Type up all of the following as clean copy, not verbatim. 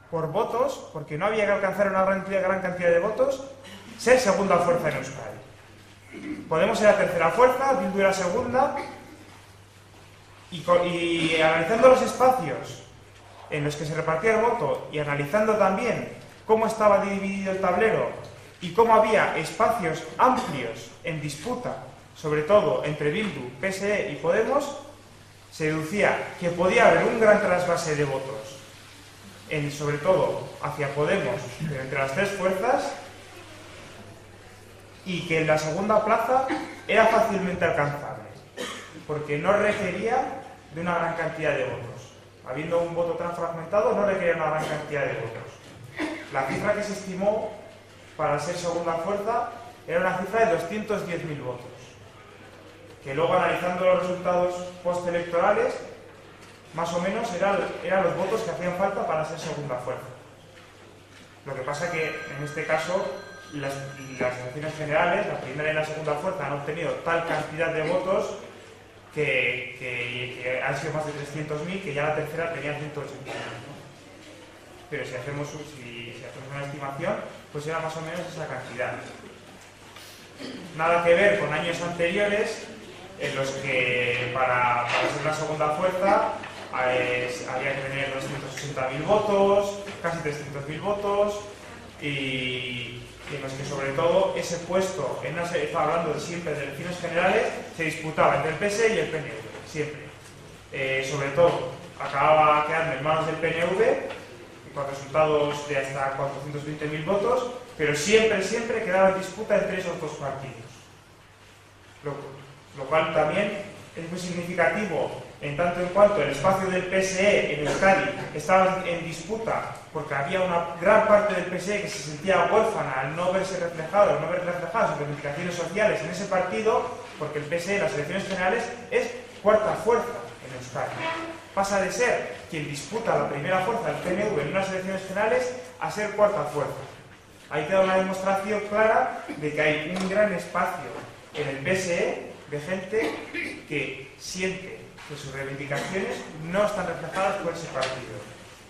por votos, porque no había que alcanzar una gran cantidad de votos, ser segunda fuerza en Euskadi. Podemos ser la tercera fuerza, Bildu era segunda, y analizando los espacios en los que se repartía el voto y analizando también cómo estaba dividido el tablero y cómo había espacios amplios en disputa, sobre todo entre Bildu, PSE y Podemos, se deducía que podía haber un gran trasvase de votos, sobre todo hacia Podemos, pero entre las tres fuerzas, y que en la segunda plaza era fácilmente alcanzable, porque no requería de una gran cantidad de votos. Habiendo un voto tan fragmentado, no requería una gran cantidad de votos. La cifra que se estimó para ser segunda fuerza era una cifra de 210.000 votos, que luego, analizando los resultados postelectorales, más o menos eran los votos que hacían falta para ser segunda fuerza. Lo que pasa que, en este caso, las elecciones generales, la primera y la segunda fuerza, han obtenido tal cantidad de votos que han sido más de 300.000, que ya la tercera tenía 180.000, ¿no? Pero si hacemos una estimación, pues era más o menos esa cantidad. Nada que ver con años anteriores, en los que para ser la segunda fuerza había que tener 280.000 votos, casi 300.000 votos, y en los que sobre todo ese puesto, estaba hablando de siempre de elecciones generales, se disputaba entre el PSE y el PNV, siempre. Sobre todo, acababa quedando en manos del PNV, con resultados de hasta 420.000 votos, pero siempre quedaba en disputa entre esos dos partidos. Lo cual también es muy significativo, en tanto en cuanto el espacio del PSE en Euskadi estaba en disputa, porque había una gran parte del PSE que se sentía huérfana al no verse reflejado, no ver reflejadas sus reivindicaciones sociales en ese partido, porque el PSE en las elecciones generales es cuarta fuerza en Euskadi. Pasa de ser quien disputa la primera fuerza del PNV en unas elecciones generales a ser cuarta fuerza. Ahí queda una demostración clara de que hay un gran espacio en el PSE de gente que siente que sus reivindicaciones no están reflejadas por ese partido.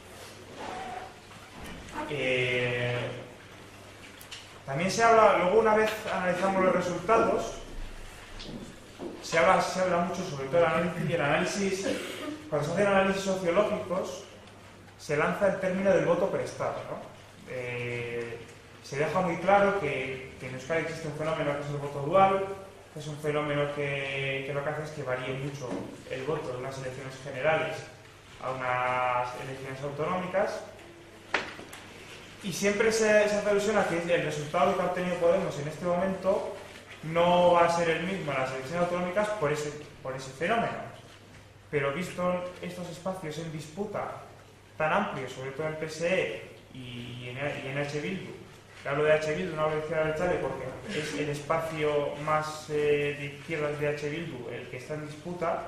También se habla, luego una vez analizamos los resultados, se habla mucho sobre todo el análisis, cuando se hacen análisis sociológicos, se lanza el término del voto prestado, ¿no? Se deja muy claro que en Euskadi existe un fenómeno que es el voto dual, que es un fenómeno que lo que hace es que varíe mucho el voto de unas elecciones generales a unas elecciones autonómicas, y siempre se hace alusión a que el resultado que ha obtenido Podemos en este momento no va a ser el mismo en las elecciones autonómicas por ese fenómeno. Pero visto estos espacios en disputa tan amplios, sobre todo en el PSE y en H. Bildu, que hablo de H. Bildu, no hablo de izquierda abertzale porque es el espacio más de izquierdas de H. Bildu el que está en disputa,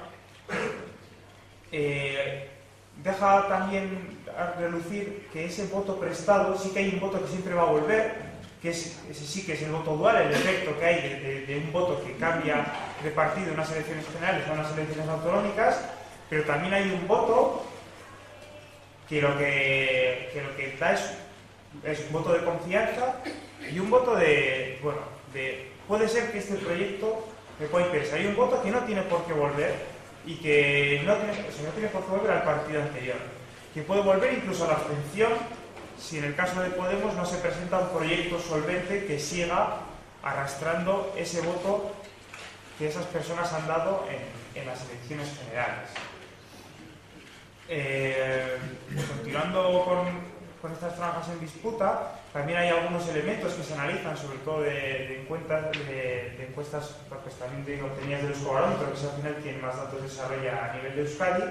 deja también a relucir que ese voto prestado, sí que hay un voto que siempre va a volver, que ese sí que es el voto dual, el efecto que hay de un voto que cambia de partido en unas elecciones generales o en unas elecciones autonómicas, pero también hay un voto que lo que da es un voto de confianza y un voto puede ser que este proyecto me pueda interesar. Hay un voto que no tiene por qué volver y que no tiene por qué volver al partido anterior, que puede volver incluso a la abstención si en el caso de Podemos no se presenta un proyecto solvente que siga arrastrando ese voto que esas personas han dado en las elecciones generales. Continuando con estas franjas en disputa, también hay algunos elementos que se analizan, sobre todo de encuestas pues, también obtenidas del Euskobarómetro, que es al final quien más datos desarrolla a nivel de Euskadi.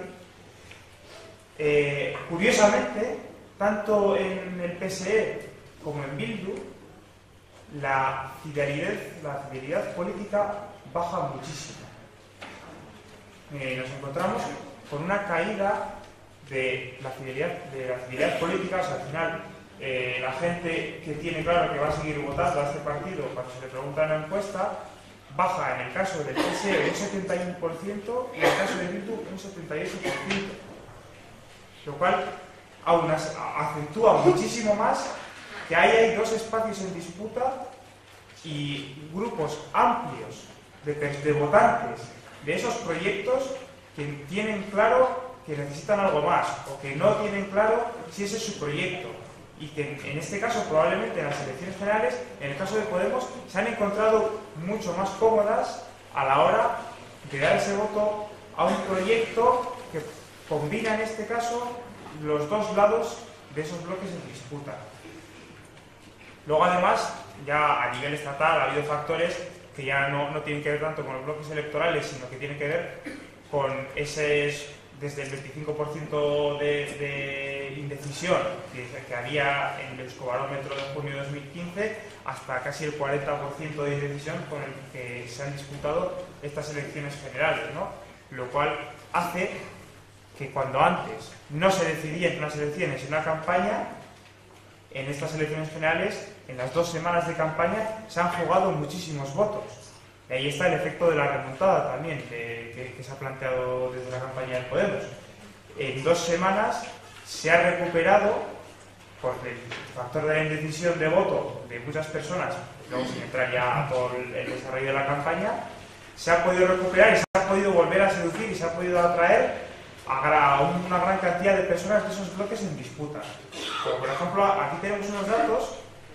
Curiosamente, tanto en el PSE como en Bildu, la fidelidad política baja muchísimo. Nos encontramos con una caída de la fidelidad política. O sea, al final, la gente que tiene claro que va a seguir votando a este partido, cuando se le pregunta en la encuesta, baja en el caso del PSE un 71% y en el caso de Bildu un 78%. Lo cual aún acentúa muchísimo más que ahí hay dos espacios en disputa y grupos amplios de votantes de esos proyectos que tienen claro que necesitan algo más o que no tienen claro si ese es su proyecto y que en este caso probablemente en las elecciones generales, en el caso de Podemos, se han encontrado mucho más cómodas a la hora de dar ese voto a un proyecto que combina en este caso los dos lados de esos bloques en disputa. Luego además, ya a nivel estatal ha habido factores que ya no tienen que ver tanto con los bloques electorales, sino que tienen que ver con ese, desde el 25% de indecisión que había en el Euskobarómetro de junio de 2015 hasta casi el 40% de indecisión con el que se han disputado estas elecciones generales, ¿no? Lo cual hace que cuando antes no se decidía en unas elecciones, en una campaña, en estas elecciones generales, en las 2 semanas de campaña, se han jugado muchísimos votos. Y ahí está el efecto de la remontada también, que se ha planteado desde la campaña del Podemos. En 2 semanas se ha recuperado, por el factor de la indecisión de voto de muchas personas, luego sin entrar ya a todo el desarrollo de la campaña, se ha podido recuperar y se ha podido volver a seducir y se ha podido atraer a una gran cantidad de personas de esos bloques en disputa. Como por ejemplo, aquí tenemos unos datos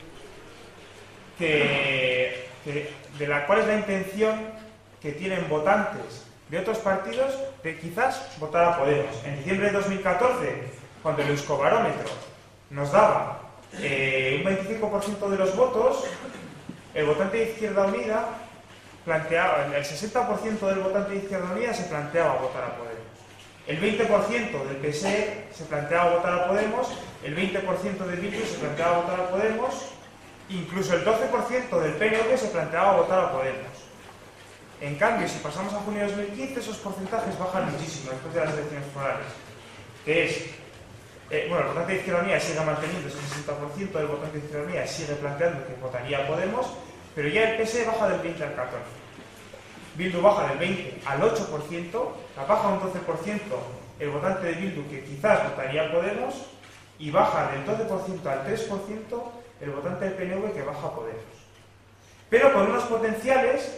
de la cual es la intención que tienen votantes de otros partidos de quizás votar a Podemos. En diciembre de 2014, cuando el Euskobarómetro nos daba un 25% de los votos, el votante de Izquierda Unida planteaba, el 60% del votante de Izquierda Unida se planteaba votar a Podemos. El 20% del PSE se planteaba votar a Podemos, el 20% del Bildu se planteaba votar a Podemos, incluso el 12% del PNV se planteaba votar a Podemos. En cambio, si pasamos a junio de 2015, esos porcentajes bajan muchísimo después de las elecciones forales. Que es, el votante de Izquierda Unida sigue manteniendo ese 60%, del votante de Izquierda Unida sigue planteando que votaría a Podemos, pero ya el PSE baja del 20 al 14%. Bildu baja del 20 al 8%, la baja un 12% el votante de Bildu que quizás votaría a Podemos, y baja del 12% al 3% el votante del PNV que baja a Podemos. Pero con unos potenciales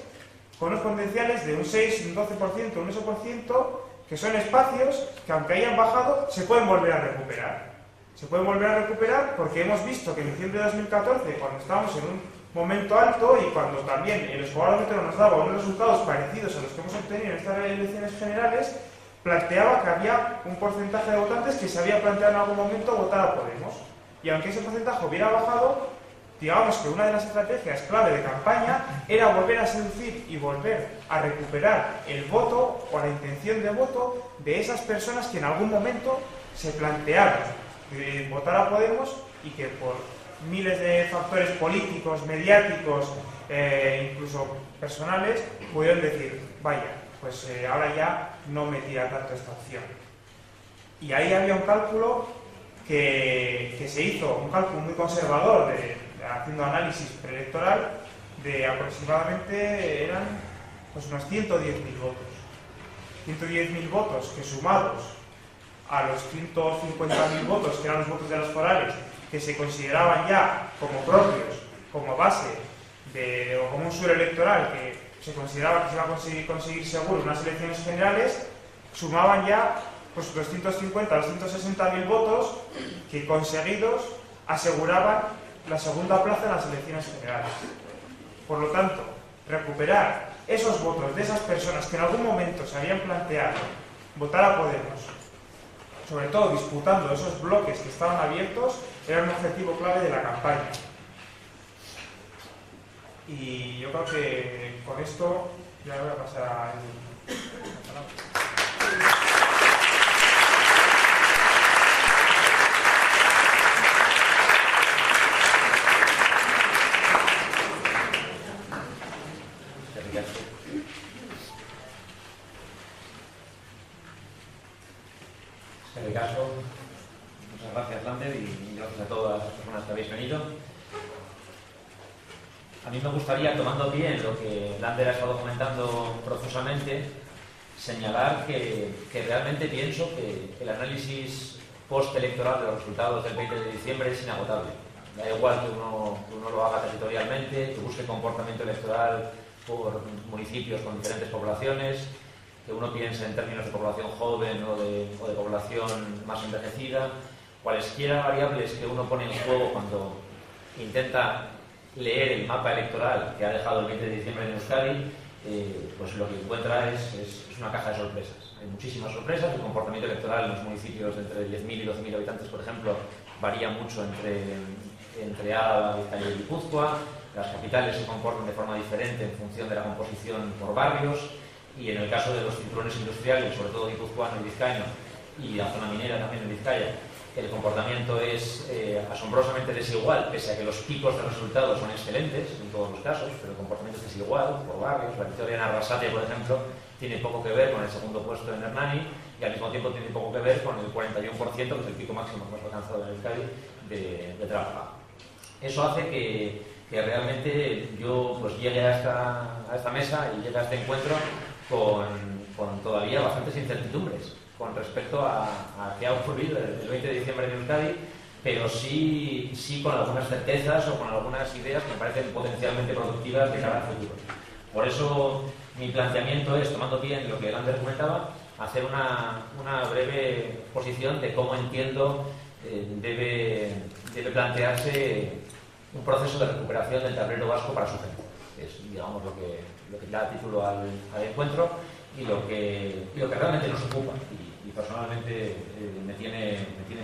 de un 6, un 12%, un 8%, que son espacios que aunque hayan bajado, se pueden volver a recuperar. Se pueden volver a recuperar porque hemos visto que en diciembre de 2014, cuando estábamos en un momento alto y cuando también el Euskobarómetro nos daba unos resultados parecidos a los que hemos obtenido en estas elecciones generales, planteaba que había un porcentaje de votantes que se había planteado en algún momento votar a Podemos. Y aunque ese porcentaje hubiera bajado, digamos que una de las estrategias clave de campaña era volver a seducir y volver a recuperar el voto o la intención de voto de esas personas que en algún momento se plantearon votar a Podemos y que por miles de factores políticos, mediáticos, incluso personales, pudieron decir, vaya, pues ahora ya no me tira tanto esta opción. Y ahí había un cálculo que se hizo, un cálculo muy conservador, haciendo análisis preelectoral, de aproximadamente eran pues unos 110.000 votos. 110.000 votos que sumados a los 150.000 votos que eran los votos de las forales, que se consideraban ya como propios, como base o como un suelo electoral que se consideraba que se iba a conseguir seguro en unas elecciones generales, sumaban ya pues los 150 a los 160.000 votos que conseguidos aseguraban la segunda plaza en las elecciones generales. Por lo tanto, recuperar esos votos de esas personas que en algún momento se habían planteado votar a Podemos, sobre todo disputando esos bloques que estaban abiertos, era un objetivo clave de la campaña. Y yo creo que con esto ya voy a pasar a la palabra. Muchas gracias, Lander, y gracias a todas las personas que habéis venido. A mí me gustaría, tomando pie en lo que Lander ha estado comentando profusamente, señalar que realmente pienso que el análisis postelectoral de los resultados del 20 de diciembre es inagotable. Da igual que uno lo haga territorialmente, que busque comportamiento electoral por municipios con diferentes poblaciones, que uno piense en términos de población joven o de población más envejecida, cualesquiera variables que uno pone en juego cuando intenta leer el mapa electoral que ha dejado el 20 de diciembre en Euskadi, pues lo que encuentra es una caja de sorpresas. Hay muchísimas sorpresas. El comportamiento electoral en los municipios de entre 10.000 y 12.000 habitantes, por ejemplo, varía mucho entre Álava, Bizkaia y Guipúzcoa. Las capitales se comportan de forma diferente en función de la composición por barrios, y en el caso de los cinturones industriales, sobre todo guipuzcoano y vizcaíno, y la zona minera también en Vizcaya, el comportamiento es asombrosamente desigual, pese a que los picos de resultados son excelentes en todos los casos, pero el comportamiento es desigual por barrios. La victoria en Arrasate, por ejemplo, tiene poco que ver con el segundo puesto en Hernani, y al mismo tiempo tiene poco que ver con el 41%, que es el pico máximo que hemos alcanzado en Euskadi, de trabajo. Eso hace que realmente yo pues llegue a esta mesa y llegue a este encuentro con todavía bastantes incertidumbres con respecto a qué ha ocurrido el 20 de diciembre en Euskadi, pero sí con algunas certezas o con algunas ideas que me parecen potencialmente productivas de cara al futuro. Por eso mi planteamiento es, tomando pie en lo que Lander comentaba, hacer una breve exposición de cómo entiendo debe plantearse un proceso de recuperación del tablero vasco para su gente. Es, digamos, lo que da título al encuentro y lo que realmente nos ocupa y personalmente me tiene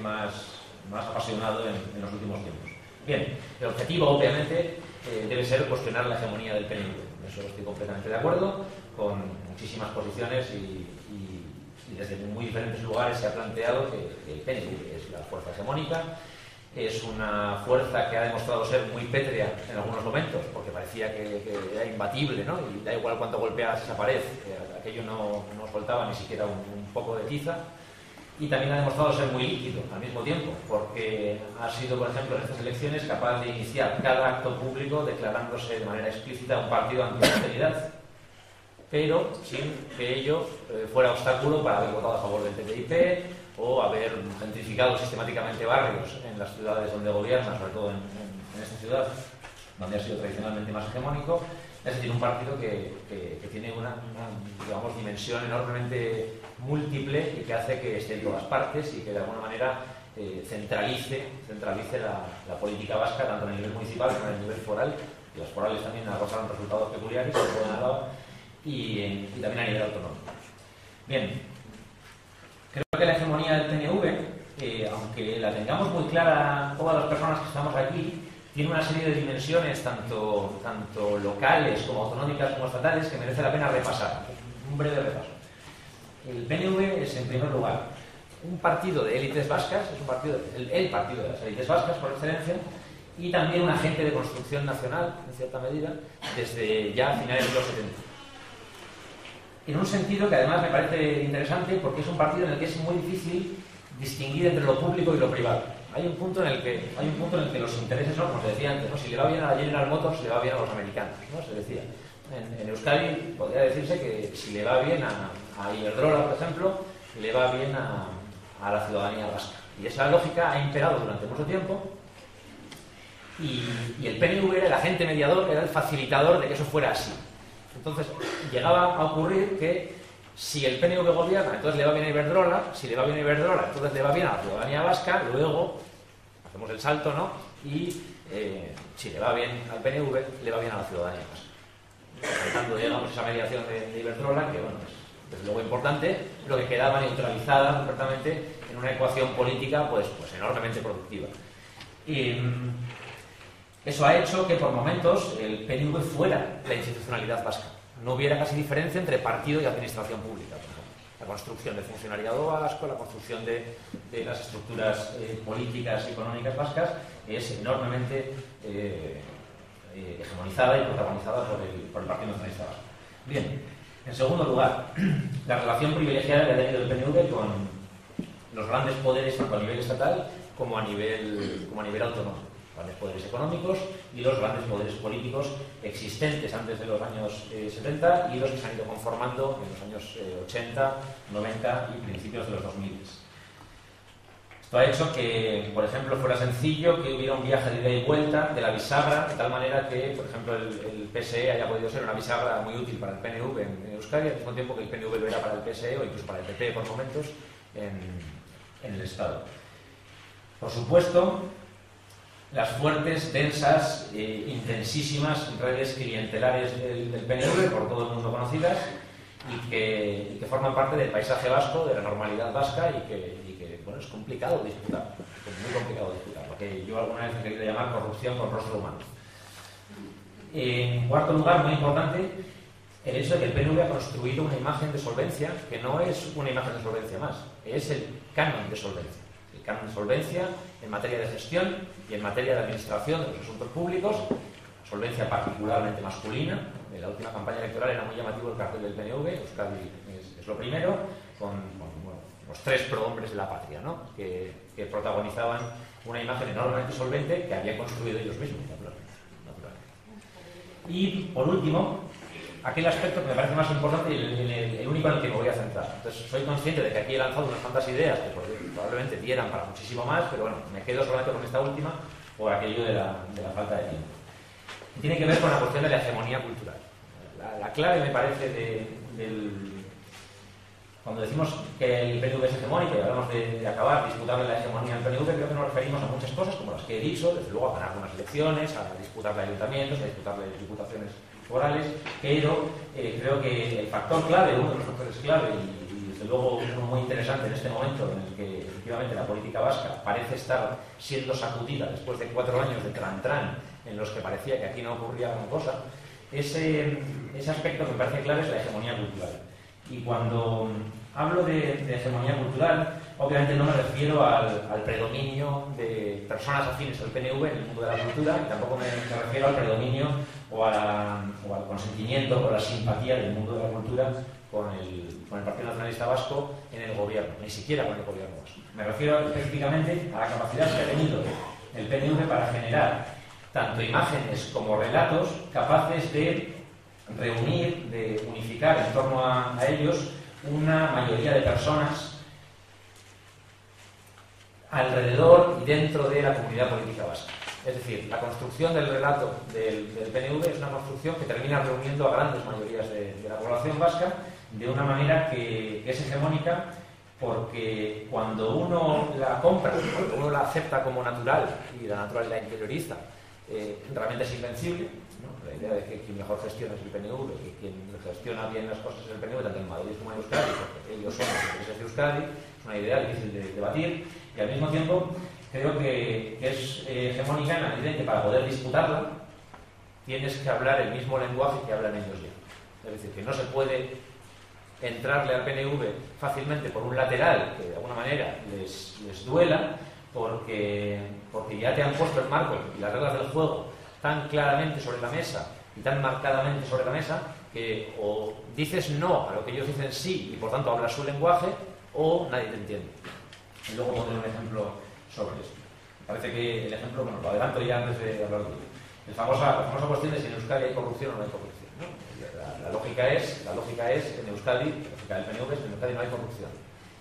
más apasionado en los últimos tiempos. Bien, el objetivo obviamente debe ser cuestionar la hegemonía del PNV. Eso estoy completamente de acuerdo, con muchísimas posiciones y desde muy diferentes lugares se ha planteado que el PNV es la fuerza hegemónica. Es una fuerza que ha demostrado ser muy pétrea en algunos momentos, porque parecía que era imbatible, ¿no? Y da igual cuánto golpeas esa pared, aquello no soltaba ni siquiera un poco de tiza. Y también ha demostrado ser muy líquido al mismo tiempo, porque ha sido, por ejemplo, en estas elecciones capaz de iniciar cada acto público declarándose de manera explícita un partido anti-austeridad, pero sin que ello fuera obstáculo para haber votado a favor del TTIP o haber gentrificado sistemáticamente barrios en las ciudades donde gobierna, sobre todo en esta ciudad, donde ha sido tradicionalmente más hegemónico. Es decir, un partido que tiene una digamos, dimensión enormemente múltiple y que hace que esté en todas partes y que de alguna manera centralice la política vasca, tanto en el nivel municipal como en el nivel foral. Y los forales también arrojaron resultados peculiares, sobre todo en Álava, y también a nivel autonómico. Bien, creo que la hegemonía del PNV, aunque la tengamos muy clara todas las personas que estamos aquí, tiene una serie de dimensiones tanto locales como autonómicas como estatales que merece la pena repasar. Un breve repaso. El PNV es, en primer lugar, un partido de élites vascas, es un partido, el partido de las élites vascas por excelencia, y también un agente de construcción nacional, en cierta medida, desde ya finales de los 70. En un sentido que además me parece interesante porque es un partido en el que es muy difícil distinguir entre lo público y lo privado. Hay un punto en el que los intereses son, como se decía antes, ¿no? Si le va bien a la General Motors, le va bien a los americanos, ¿no? Se decía. En Euskadi podría decirse que si le va bien a Iberdrola, por ejemplo, le va bien a la ciudadanía vasca. Y esa lógica ha imperado durante mucho tiempo y el PNV era el agente mediador, era el facilitador de que eso fuera así. Entonces llegaba a ocurrir que si el PNV gobierna, entonces le va bien a Iberdrola, si le va bien a Iberdrola, entonces le va bien a la ciudadanía vasca, luego hacemos el salto, ¿no? Y si le va bien al PNV, le va bien a la ciudadanía vasca. Saltando, digamos, esa mediación de Iberdrola, que bueno, es desde luego importante, pero que quedaba neutralizada completamente en una ecuación política pues enormemente productiva. Y eso ha hecho que por momentos el PNV fuera la institucionalidad vasca. No hubiera casi diferencia entre partido y administración pública, por ejemplo. La construcción del funcionariado vasco, la construcción de las estructuras políticas y económicas vascas es enormemente hegemonizada y protagonizada por el Partido Nacionalista Vasco. Bien, en segundo lugar, la relación privilegiada que ha tenido el PNV con los grandes poderes tanto a nivel estatal como a nivel autonómico. Grandes poderes económicos y los grandes poderes políticos existentes antes de los años 70 y los que se han ido conformando en los años 80, 90 y principios de los 2000. Esto ha hecho que, por ejemplo, fuera sencillo que hubiera un viaje de ida y vuelta de la bisagra, de tal manera que, por ejemplo, el PSE haya podido ser una bisagra muy útil para el PNV en Euskadi, al mismo tiempo que el PNV lo era para el PSE o incluso para el PP por momentos en el Estado. Por supuesto, las fuertes, densas, intensísimas redes clientelares del PNV, por todo el mundo conocidas, y que forman parte del paisaje vasco, de la normalidad vasca, y que bueno, es complicado disputar, es muy complicado disputar, lo que yo alguna vez he querido llamar corrupción con rostro humano. En cuarto lugar, muy importante, el hecho de que el PNV ha construido una imagen de solvencia que no es una imagen de solvencia más, es el canon de solvencia. El canon de solvencia en materia de gestión y en materia de administración de los asuntos públicos, solvencia particularmente masculina. En la última campaña electoral era muy llamativo el cartel del PNV, Euskadi es lo primero, con los 3 prohombres de la patria, ¿no? que protagonizaban una imagen enormemente solvente que habían construido ellos mismos, naturalmente. Y, por último, aquel aspecto que me parece más importante y el único en el que me voy a centrar. Entonces, soy consciente de que aquí he lanzado unas cuantas ideas que probablemente dieran para muchísimo más, pero bueno, me quedo solamente con esta última por aquello de la falta de tiempo. Y tiene que ver con la cuestión de la hegemonía cultural. La clave, me parece, cuando decimos que el PNV es hegemónico y hablamos de acabar disputando la hegemonía del PNV, creo que nos referimos a muchas cosas, como las que he dicho, desde luego a ganar unas elecciones, a disputarle ayuntamientos, a disputarle diputaciones forales, pero creo que el factor clave, uno de los factores clave, y desde luego uno muy interesante en este momento en el que efectivamente la política vasca parece estar siendo sacudida después de 4 años de tran-tran en los que parecía que aquí no ocurría gran cosa, ese aspecto que me parece clave es la hegemonía cultural. Y cuando hablo de hegemonía cultural, obviamente no me refiero al predominio de personas afines al PNV en el mundo de la cultura, y tampoco me refiero al predominio o al consentimiento o a la simpatía del mundo de la cultura con el Partido Nacionalista Vasco en el gobierno, ni siquiera con el gobierno vasco. Me refiero específicamente a la capacidad que ha tenido el PNV para generar tanto imágenes como relatos capaces de reunir, de unificar en torno a ellos una mayoría de personas alrededor y dentro de la comunidad política vasca. Es decir, la construcción del relato del PNV es una construcción que termina reuniendo a grandes mayorías de la población vasca de una manera que es hegemónica, porque cuando uno la compra, cuando uno la acepta como natural y la interioriza, realmente es invencible, ¿no? La idea de que quien mejor gestiona es el PNV, que quien gestiona bien las cosas es el PNV, tanto en Madrid como en Euskadi, porque ellos son los intereses de Euskadi, es una idea difícil de debatir, y al mismo tiempo creo que es hegemónica en la medida en que para poder disputarla tienes que hablar el mismo lenguaje que hablan ellos ya. Es decir, que no se puede entrarle al PNV fácilmente por un lateral que de alguna manera les duela, porque ya te han puesto el marco y las reglas del juego tan claramente sobre la mesa y tan marcadamente sobre la mesa que o dices no a lo que ellos dicen sí y por tanto hablas su lenguaje, o nadie te entiende. Y luego pondré un ejemplo sobre esto. Parece que el ejemplo, bueno, lo adelanto ya antes de hablar de ello. La famosa cuestión de si en Euskadi hay corrupción o no hay corrupción, ¿no? La lógica es en Euskadi, la lógica del PNV es que en Euskadi no hay corrupción.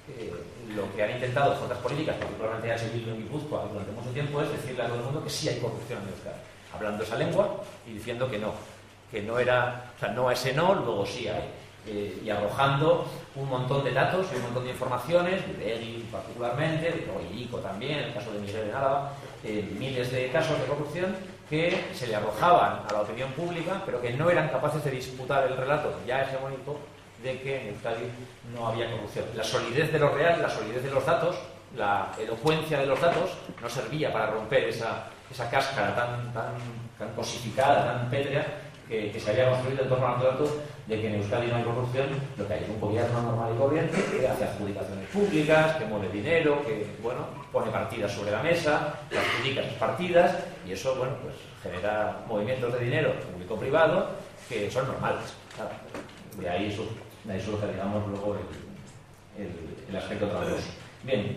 Lo que han intentado fuerzas políticas, particularmente H. Bildu en Guipúzcoa durante mucho tiempo, es decirle a todo el mundo que sí hay corrupción en Euskadi, hablando esa lengua y diciendo que no era, o sea, no a ese no, luego sí hay, y arrojando un montón de datos y un montón de informaciones, de Egui particularmente, de Oirico también, en el caso de Miguel en Álava, miles de casos de corrupción que se le arrojaban a la opinión pública, pero que no eran capaces de disputar el relato ya hegemónico de que en Euskadi no había corrupción. La solidez de lo real, la solidez de los datos, la elocuencia de los datos no servía para romper esa cáscara tan cosificada, tan pétrea que se había construido en torno al relato de que en Euskadi no hay corrupción. Lo que hay es un gobierno normal y corriente que hace adjudicaciones públicas, que mueve dinero, que pone partidas sobre la mesa, que adjudica esas partidas, y eso pues genera movimientos de dinero público-privado que son normales. Claro. De ahí surge, digamos, luego el aspecto tramposo. Bien,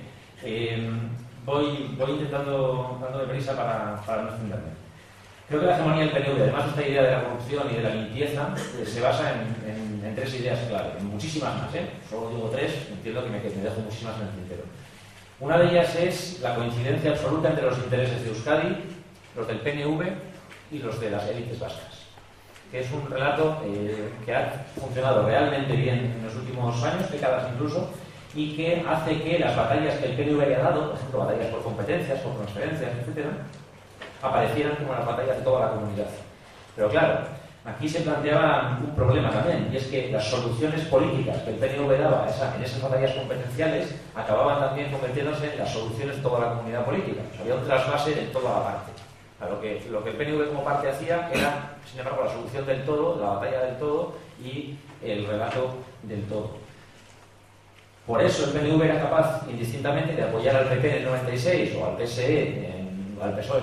voy intentando dándome prisa para no extenderme. Creo que la hegemonía del PNV, además de esta idea de la corrupción y de la limpieza, se basa en 3 ideas clave, en muchísimas más, solo digo 3, entiendo que me dejo muchísimas en el tintero. Una de ellas es la coincidencia absoluta entre los intereses de Euskadi, los del PNV y los de las élites vascas, que es un relato que ha funcionado realmente bien en los últimos años, décadas incluso, y que hace que las batallas que el PNV haya dado, por ejemplo, batallas por competencias, por transferencias, etc., aparecieran como las batallas de toda la comunidad. Pero claro, aquí se planteaba un problema también, y es que las soluciones políticas que el PNV daba en esas batallas competenciales acababan también convirtiéndose en las soluciones de toda la comunidad política. O sea, había un trasvase de toda la parte. Lo que el PNV como parte hacía era, sin embargo, la solución del todo, la batalla del todo y el relato del todo. Por eso el PNV era capaz, indistintamente, de apoyar al PP en el 96 o al PSOE,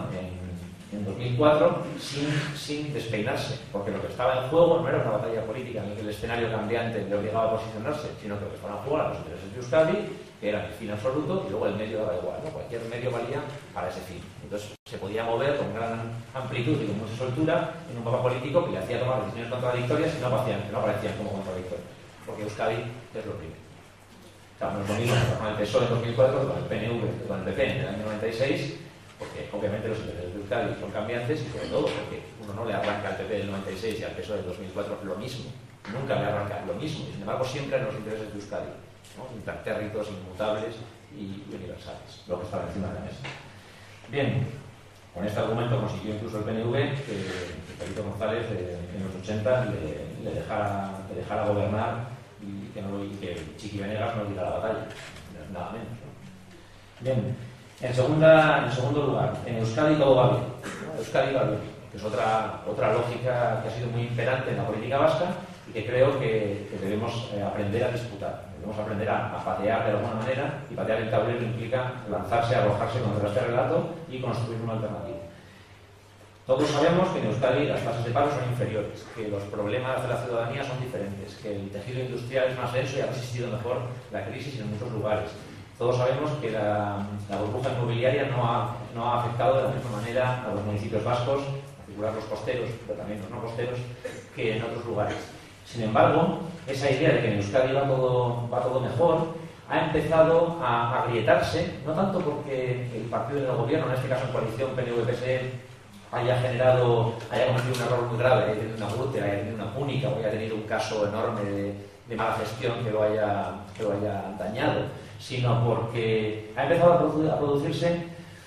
en 2004, sin despeinarse, porque lo que estaba en juego no era una batalla política en la que el escenario cambiante le obligaba a posicionarse, sino que lo que estaba en juego eran los intereses de Euskadi, que era el fin absoluto, y luego el medio daba igual, ¿no? Cualquier medio valía para ese fin. Entonces se podía mover con gran amplitud y con mucha soltura en un mapa político que le hacía tomar decisiones contradictorias y no aparecían como contradictorias, porque Euskadi es lo primero. Claro, no es lo mismo con el PSOE en 2004 que con el PNV, que con el PP en el año 96, porque obviamente los intereses de Euskadi son cambiantes y sobre todo porque uno no le arranca al PP del 96 y al PSOE del 2004 lo mismo, nunca le arranca lo mismo, y sin embargo siempre en los intereses de Euskadi, ¿no? Impertérritos, inmutables y universales, lo que está encima de la mesa. Bien, con este argumento consiguió incluso el PNV que Felipe González en los 80 le dejara gobernar y que Chiqui Venegas no diera la batalla, nada menos, ¿no? Bien, en segundo lugar, en Euskadi todo va bien, ¿no? Euskadi va bien, que es otra lógica que ha sido muy imperante en la política vasca y que creo que debemos aprender a disputar, debemos aprender a patear de alguna manera, y patear el tablero implica lanzarse, arrojarse contra este relato y construir una alternativa. Todos sabemos que en Euskadi las tasas de paro son inferiores, que los problemas de la ciudadanía son diferentes, que el tejido industrial es más denso y ha resistido mejor la crisis en muchos lugares. Todos sabemos que la burbuja inmobiliaria no ha afectado de la misma manera a los municipios vascos, en particular los costeros, pero también los no costeros, que en otros lugares. Sin embargo, esa idea de que en Euskadi va todo mejor ha empezado a agrietarse, no tanto porque el partido del gobierno, en este caso en coalición PNV-PSE, haya cometido un error muy grave, haya tenido una glútea, haya tenido una púnica, o haya tenido un caso enorme de mala gestión que lo haya dañado, sino porque ha empezado a producirse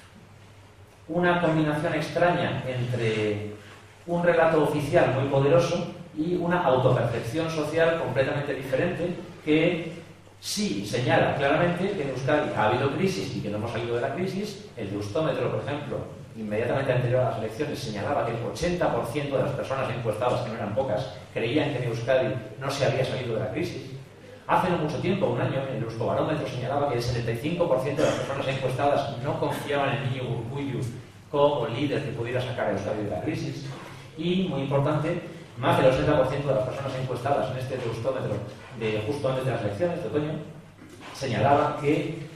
una combinación extraña entre un relato oficial muy poderoso y una autopercepción social completamente diferente que sí señala claramente que en Euskadi ha habido crisis y que no hemos salido de la crisis. El Eustómetro, por ejemplo, inmediatamente anterior a las elecciones, señalaba que el 80% de las personas encuestadas, que no eran pocas, creían que en Euskadi no se había salido de la crisis. Hace no mucho tiempo, un año, el Euskobarómetro señalaba que el 75% de las personas encuestadas no confiaban en Iñigo Urkullu como líder que pudiera sacar a Euskadi de la crisis. Y, muy importante, más del 80% de las personas encuestadas en este Eustómetro de justo antes de las elecciones de otoño señalaba que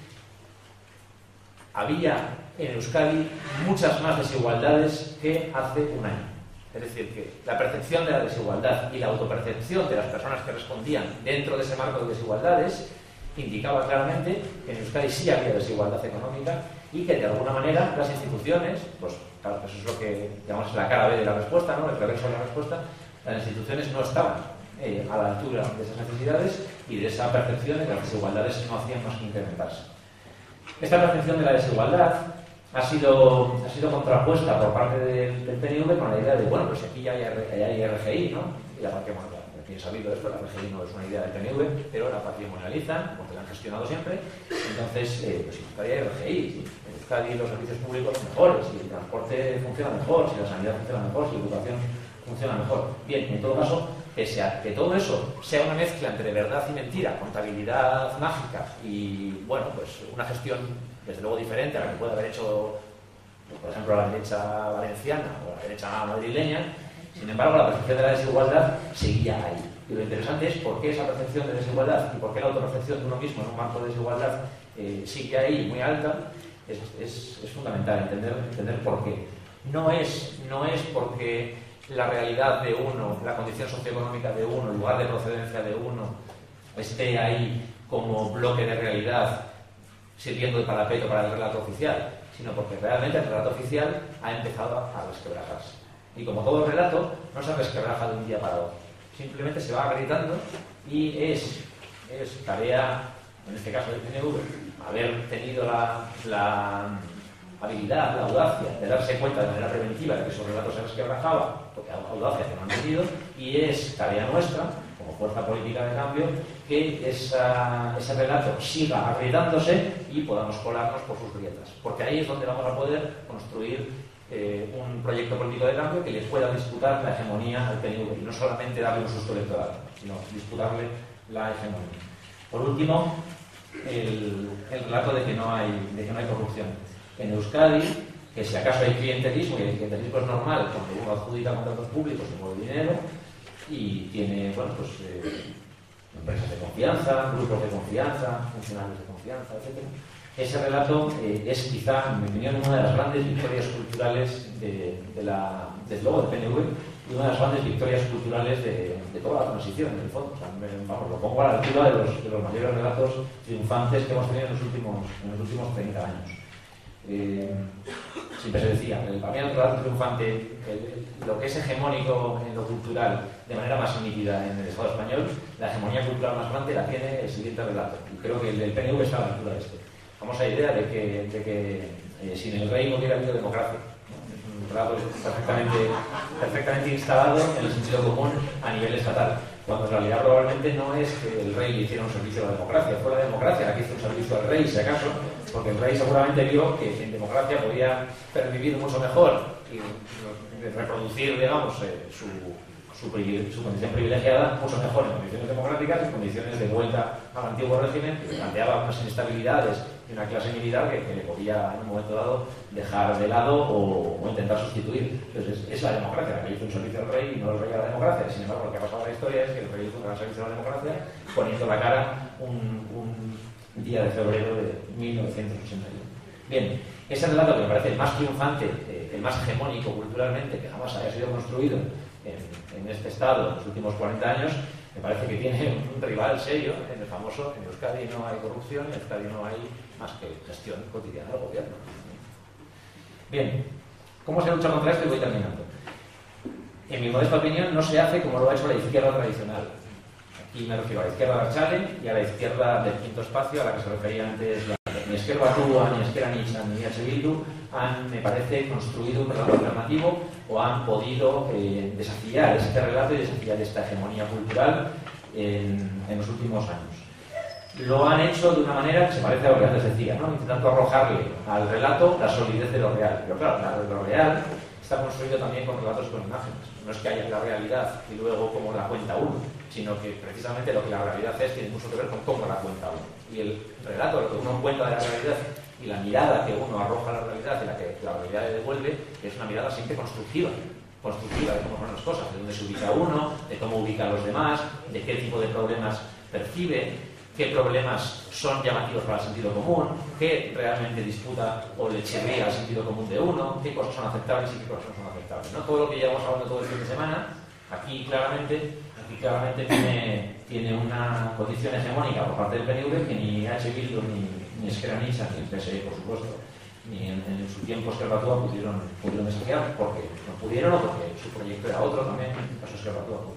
había en Euskadi muchas más desigualdades que hace un año. Es decir, que la percepción de la desigualdad y la autopercepción de las personas que respondían dentro de ese marco de desigualdades indicaba claramente que en Euskadi sí había desigualdad económica y que de alguna manera las instituciones, pues claro, eso es lo que llamamos la cara B de la respuesta, ¿no? El reverso de la respuesta, las instituciones no estaban a la altura de esas necesidades y de esa percepción de que las desigualdades no hacían más que incrementarse. Esta percepción de la desigualdad ha sido contrapuesta por parte del PNV con la idea de, bueno, pues aquí ya hay RGI, ¿no? Y la parte monetaria. Bien sabido esto, la RGI no es una idea del PNV, pero la patrimonializan, porque la han gestionado siempre. Entonces, pues en Euskadi hay RGI, en Euskadi los servicios públicos son mejores, si el transporte funciona mejor, si la sanidad funciona mejor, si la educación funciona mejor. Bien, en todo caso, pese a que todo eso sea una mezcla entre verdad y mentira, contabilidad mágica y, bueno, pues una gestión desde luego diferente a la que puede haber hecho, por ejemplo, la derecha valenciana o la derecha madrileña, sin embargo, la percepción de la desigualdad seguía ahí. Y lo interesante es por qué esa percepción de desigualdad y por qué la autopercepción de uno mismo en un marco de desigualdad sigue ahí muy alta. Es fundamental entender por qué. No es porque la realidad de uno, la condición socioeconómica de uno, el lugar de procedencia de uno esté ahí como bloque de realidad sirviendo de parapeto para el relato oficial, sino porque realmente el relato oficial ha empezado a resquebrajarse. Y como todo relato, no se resquebraja de un día para otro. Simplemente se va agrietando y es tarea, en este caso del PNV, haber tenido la habilidad, la audacia de darse cuenta de manera preventiva de que su relato se resquebrajaba, porque audacia que no han tenido, y es tarea nuestra, como fuerza política de cambio, que ese relato siga agrietándose y podamos colarnos por sus grietas, porque ahí es donde vamos a poder construir un proyecto político de cambio que les pueda disputar la hegemonía al PNV, y no solamente darle un susto electoral, sino disputarle la hegemonía. Por último, el relato de que no hay corrupción. En Euskadi, que si acaso hay clientelismo, y el clientelismo es normal cuando uno adjudica contratos públicos y mueve dinero y tiene, empresas de confianza, grupos de confianza, funcionarios de confianza, etc. Ese relato es quizá, en mi opinión, una de las grandes victorias culturales desde luego del PNV, y una de las grandes victorias culturales de toda la transición, en el fondo. O sea, lo pongo a la altura de los mayores relatos triunfantes que hemos tenido en los últimos 30 años. Siempre se decía, para mí el relato triunfante, lo que es hegemónico en lo cultural de manera más nítida en el Estado español, la hegemonía cultural más grande la tiene el siguiente relato. Y creo que el PNV está a la altura de este. Famosa idea de que sin el rey no hubiera habido democracia. Un relato perfectamente instalado en el sentido común a nivel estatal, cuando en realidad probablemente no es que el rey le hiciera un servicio a la democracia, fue la democracia la que hizo un servicio al rey, si acaso, porque el rey seguramente vio que en democracia podía pervivir mucho mejor y reproducir, digamos, su condición privilegiada mucho mejor en condiciones democráticas, en condiciones de vuelta al antiguo régimen, que planteaba unas inestabilidades y una clase militar que le podía en un momento dado dejar de lado o intentar sustituir. Entonces es la democracia la que hizo un servicio al rey y no el rey a la democracia. Sin embargo, lo que ha pasado en la historia es que el rey hizo un gran servicio a la democracia poniendo la cara un día de febrero de 1981. Bien, ese relato que me parece el más triunfante, el más hegemónico culturalmente que jamás haya sido construido en este Estado en los últimos 40 años, me parece que tiene un rival serio en el famoso: en Euskadi no hay corrupción, en Euskadi no hay más que gestión cotidiana del gobierno. Bien, ¿cómo se lucha contra esto? Y voy terminando. En mi modesta opinión, no se hace como lo ha hecho la izquierda tradicional. Aquí me refiero a la izquierda de Archale y a la izquierda del quinto espacio, a la que se refería antes ni Esquerra Batua, ni Esquerra Anitza, ni EH Bildu han, me parece, construido un relato alternativo o han podido desafiar este relato y desafiar esta hegemonía cultural en los últimos años. Lo han hecho de una manera que se parece a lo que antes decía, ¿no? Intentando arrojarle al relato la solidez de lo real. Pero claro, lo real está construido también con relatos con imágenes. No es que haya la realidad y luego cómo la cuenta uno, sino que precisamente lo que la realidad es tiene mucho que ver con cómo la cuenta uno. Y el relato, lo que uno cuenta de la realidad y la mirada que uno arroja a la realidad y la que la realidad le devuelve, es una mirada siempre constructiva de cómo son las cosas, de dónde se ubica uno, de cómo ubica a los demás, de qué tipo de problemas percibe, qué problemas son llamativos para el sentido común, qué realmente disputa o le chirría al sentido común de uno, qué cosas son aceptables y qué cosas no son aceptables. ¿No? Todo lo que llevamos hablando todo el fin de semana, aquí claramente tiene una condición hegemónica por parte del PNV que ni EH Bildu, ni Esquerra Anitza, ni el PSE, por supuesto, ni en su tiempo Esquerra Batua pudieron desafiar, porque no pudieron o porque su proyecto era otro también, en el caso de Esquerra Batua.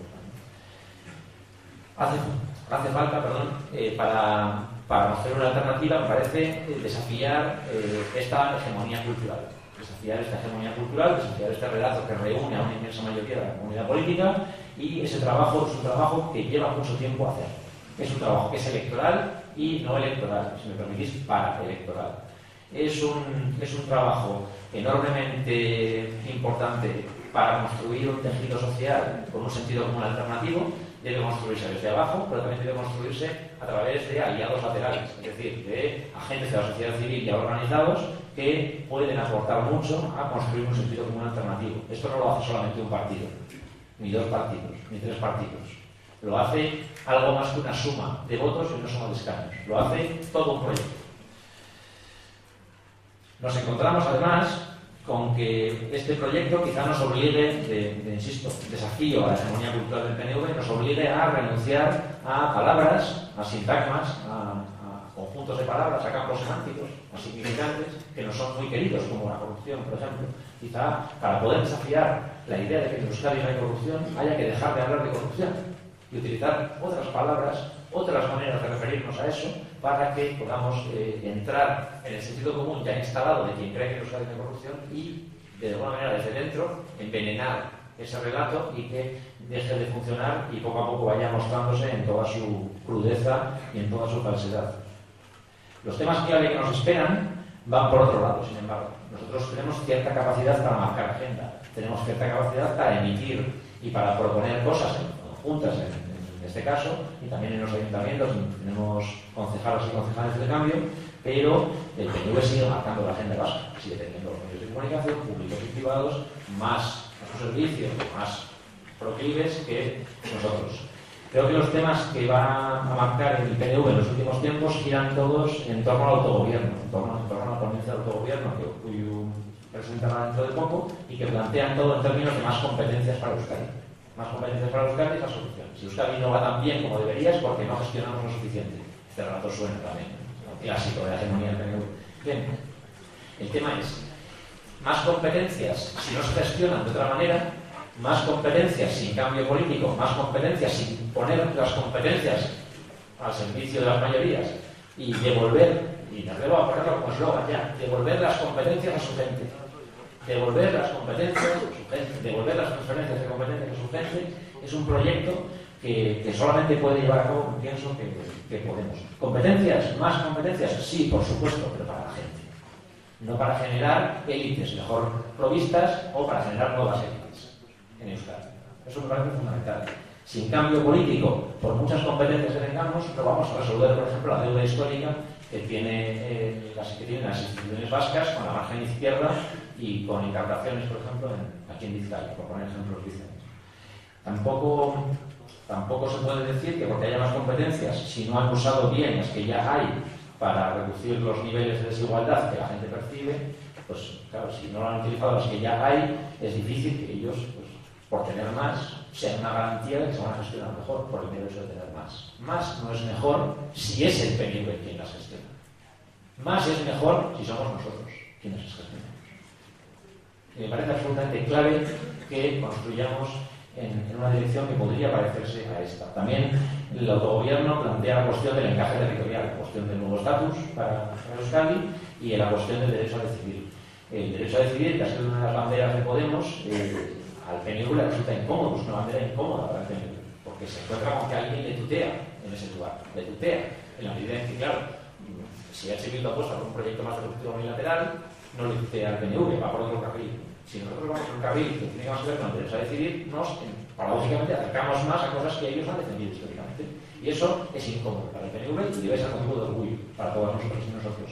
Hace falta, para mostrar una alternativa, me parece, desafiar esta hegemonía cultural. Desafiar este relato que reúne a una inmensa mayoría de la comunidad política, y ese trabajo es un trabajo que lleva mucho tiempo hacer. Es un trabajo que es electoral y no electoral, si me permitís, paraelectoral. Es un trabajo enormemente importante para construir un tejido social con un sentido común alternativo. Debe construirse desde abajo, pero también debe construirse a través de aliados laterales, es decir, de agentes de la sociedad civil ya organizados que pueden aportar mucho a construir un sentido común alternativo. Esto no lo hace solamente un partido, ni dos partidos, ni tres partidos. Lo hace algo más que una suma de votos y una suma de escaños. Lo hace todo un proyecto. Nos encontramos además con que este proyecto quizá nos obligue, insisto, desafío a la hegemonía cultural del PNV, nos obligue a renunciar a palabras, a sintagmas, a conjuntos de palabras a campos semánticos o significantes que no son muy queridos, como la corrupción, por ejemplo. Quizá para poder desafiar la idea de que en Euskadi no hay corrupción, haya que dejar de hablar de corrupción y utilizar otras palabras, otras maneras de referirnos a eso, para que podamos entrar en el sentido común ya instalado de quien cree que en Euskadi no hay corrupción y, de alguna manera, desde dentro, envenenar ese relato y que deje de funcionar y poco a poco vaya mostrándose en toda su crudeza y en toda su falsedad. Los temas clave que nos esperan van por otro lado, sin embargo. Nosotros tenemos cierta capacidad para marcar agenda, tenemos cierta capacidad para emitir y para proponer cosas juntas en este caso, y también en los ayuntamientos tenemos concejalos y concejales de cambio, pero el PNV sigue marcando la agenda vasca, sigue teniendo los medios de comunicación públicos y privados más a su servicio, más proclives que nosotros. Creo que los temas que va a marcar el PNV en los últimos tiempos giran todos en torno al autogobierno, en torno a la ponencia de autogobierno que Urkullu presentará dentro de poco y que plantean todo en términos de más competencias para Euskadi. Más competencias para Euskadi y más soluciones. Si Euskadi no va tan bien como debería es porque no gestionamos lo suficiente. Este relato suena también, ¿no? Clásico de la hegemonía del PNV. Bien, el tema es más competencias si no se gestionan de otra manera, más competencias sin cambio político, más competencias sin poner las competencias al servicio de las mayorías y devolver, y me atrevo a ponerlo como eslogan ya, devolver las competencias a su gente. Devolver las competencias a su gente, devolver las transferencias de competencias a su gente es un proyecto que solamente puede llevar a cabo, pienso, que Podemos. ¿Competencias? ¿Más competencias? Sí, por supuesto, pero para la gente. No para generar élites mejor provistas o para generar nuevas élites en Euskadi. Eso me parece fundamental. Sin cambio político, por muchas competencias que tengamos, no vamos a resolver, por ejemplo, la deuda histórica que tienen las instituciones vascas con la margen izquierda y con incautaciones, por ejemplo, aquí en Vizcaya, por poner ejemplos vizcaínos. Tampoco se puede decir que porque haya más competencias, si no han usado bien las que ya hay para reducir los niveles de desigualdad que la gente percibe, pues claro, si no lo han utilizado las que ya hay, es difícil que ellos, pues, por tener más, sean una garantía de que se van a gestionar mejor por el mero hecho de tener más. Más no es mejor si es el PNV quien las gestiona. Más es mejor si somos nosotros quienes las gestionamos. Y me parece absolutamente clave que construyamos en una dirección que podría parecerse a esta. También el autogobierno plantea la cuestión del encaje territorial, la cuestión del nuevo estatus para Euskadi y la cuestión del derecho a decidir. El derecho a decidir, que ha sido una de las banderas de Podemos, al PNV le resulta incómodo, es una bandera incómoda para el PNV, porque se encuentra con que alguien le tutea en ese lugar, le tutea, en la medida en que, claro, si H. Bildu apuesta por un proyecto más de ruptura unilateral, no le tutea al PNV, va por otro carril. Si nosotros vamos por un carril que tiene más que ver con el derecho a decidir, paradójicamente acercamos más a cosas que ellos han defendido históricamente. Y eso es incómodo para el PNV y debe ser motivo de orgullo para todos nosotros y nosotros.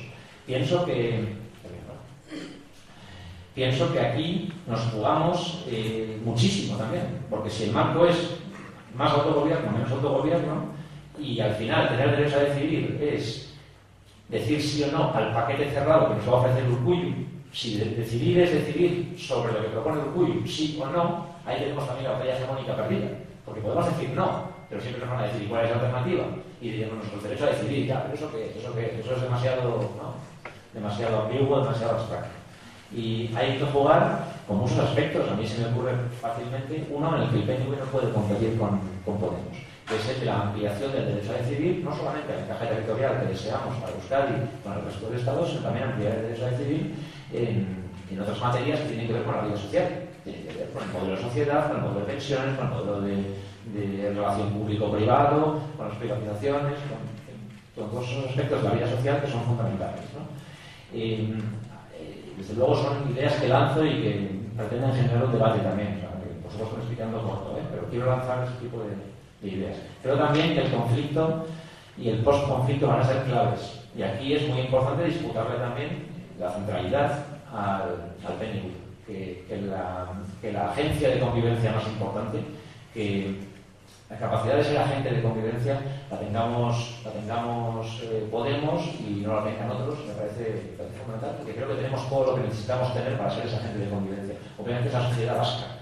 Pienso que aquí nos jugamos muchísimo también, porque si el marco es más autogobierno, menos autogobierno, y al final tener derecho a decidir es decir sí o no al paquete cerrado que nos va a ofrecer Urkullu, si decidir es decidir sobre lo que propone Urkullu, sí o no, ahí tenemos también la batalla hegemónica perdida, porque podemos decir no, pero siempre nos van a decir cuál es la alternativa, y diremos nuestro derecho a decidir, ya, pero eso es demasiado, ¿no? Demasiado ambiguo, demasiado abstracto. Y hay que jugar con muchos aspectos, a mí se me ocurre fácilmente uno en el que el PNV no puede competir con Podemos, que es el de la ampliación del derecho a decidir, no solamente al encaje territorial que deseamos para Euskadi con el resto del Estado, sino también ampliar el derecho a decidir en otras materias que tienen que ver con la vida social, tienen que ver con el modelo de sociedad, con el modelo de pensiones, con el modelo de relación público-privado, con las privatizaciones, con todos esos aspectos de la vida social que son fundamentales, ¿no? Desde luego son ideas que lanzo y que pretenden generar un debate también, o sea, que por supuesto me estoy quedando corto, pero quiero lanzar ese tipo de ideas. Creo también que el conflicto y el post-conflicto van a ser claves, y aquí es muy importante disputarle también la centralidad al PNV, que la agencia de convivencia más importante, que la capacidad de ser agente de convivencia la tengamos Podemos y no la tengan otros, me parece fundamental, porque creo que tenemos todo lo que necesitamos tener para ser ese agente de convivencia. Obviamente es la sociedad vasca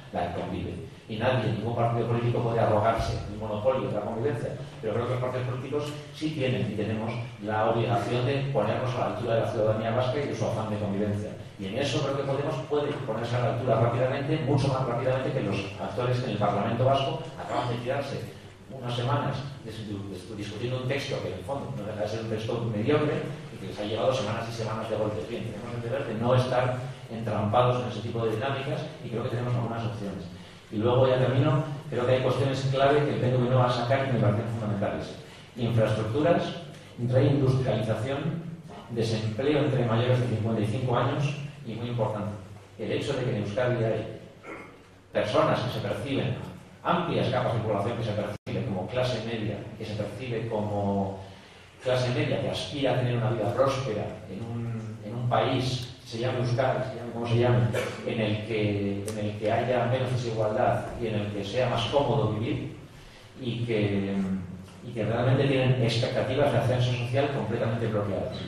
la que convive. Y nadie, ningún partido político puede arrogarse el monopolio de la convivencia, pero creo que los partidos políticos sí tienen y tenemos la obligación de ponernos a la altura de la ciudadanía vasca y de su afán de convivencia. Y en eso creo que Podemos puede ponerse a la altura rápidamente, mucho más rápidamente que los actores en el Parlamento Vasco acaban de tirarse unas semanas discutiendo un texto que en el fondo no deja de ser un texto mediocre y que les ha llevado semanas y semanas de golpes. Bien, tenemos el deber de no estar entrampados en ese tipo de dinámicas y creo que tenemos algunas opciones. Y luego ya termino, creo que hay cuestiones clave que el PNV no va a sacar y me parecen fundamentales. Infraestructuras, reindustrialización, desempleo entre mayores de 55 años y, muy importante, el hecho de que en Euskadi hay personas que se perciben, amplias capas de población que se percibe como clase media, que se percibe como clase media que aspira a tener una vida próspera en un país que se llame Euskadi, se llame como se llame, en el que haya menos desigualdad y en el que sea más cómodo vivir y que realmente tienen expectativas de ascenso social completamente bloqueadas,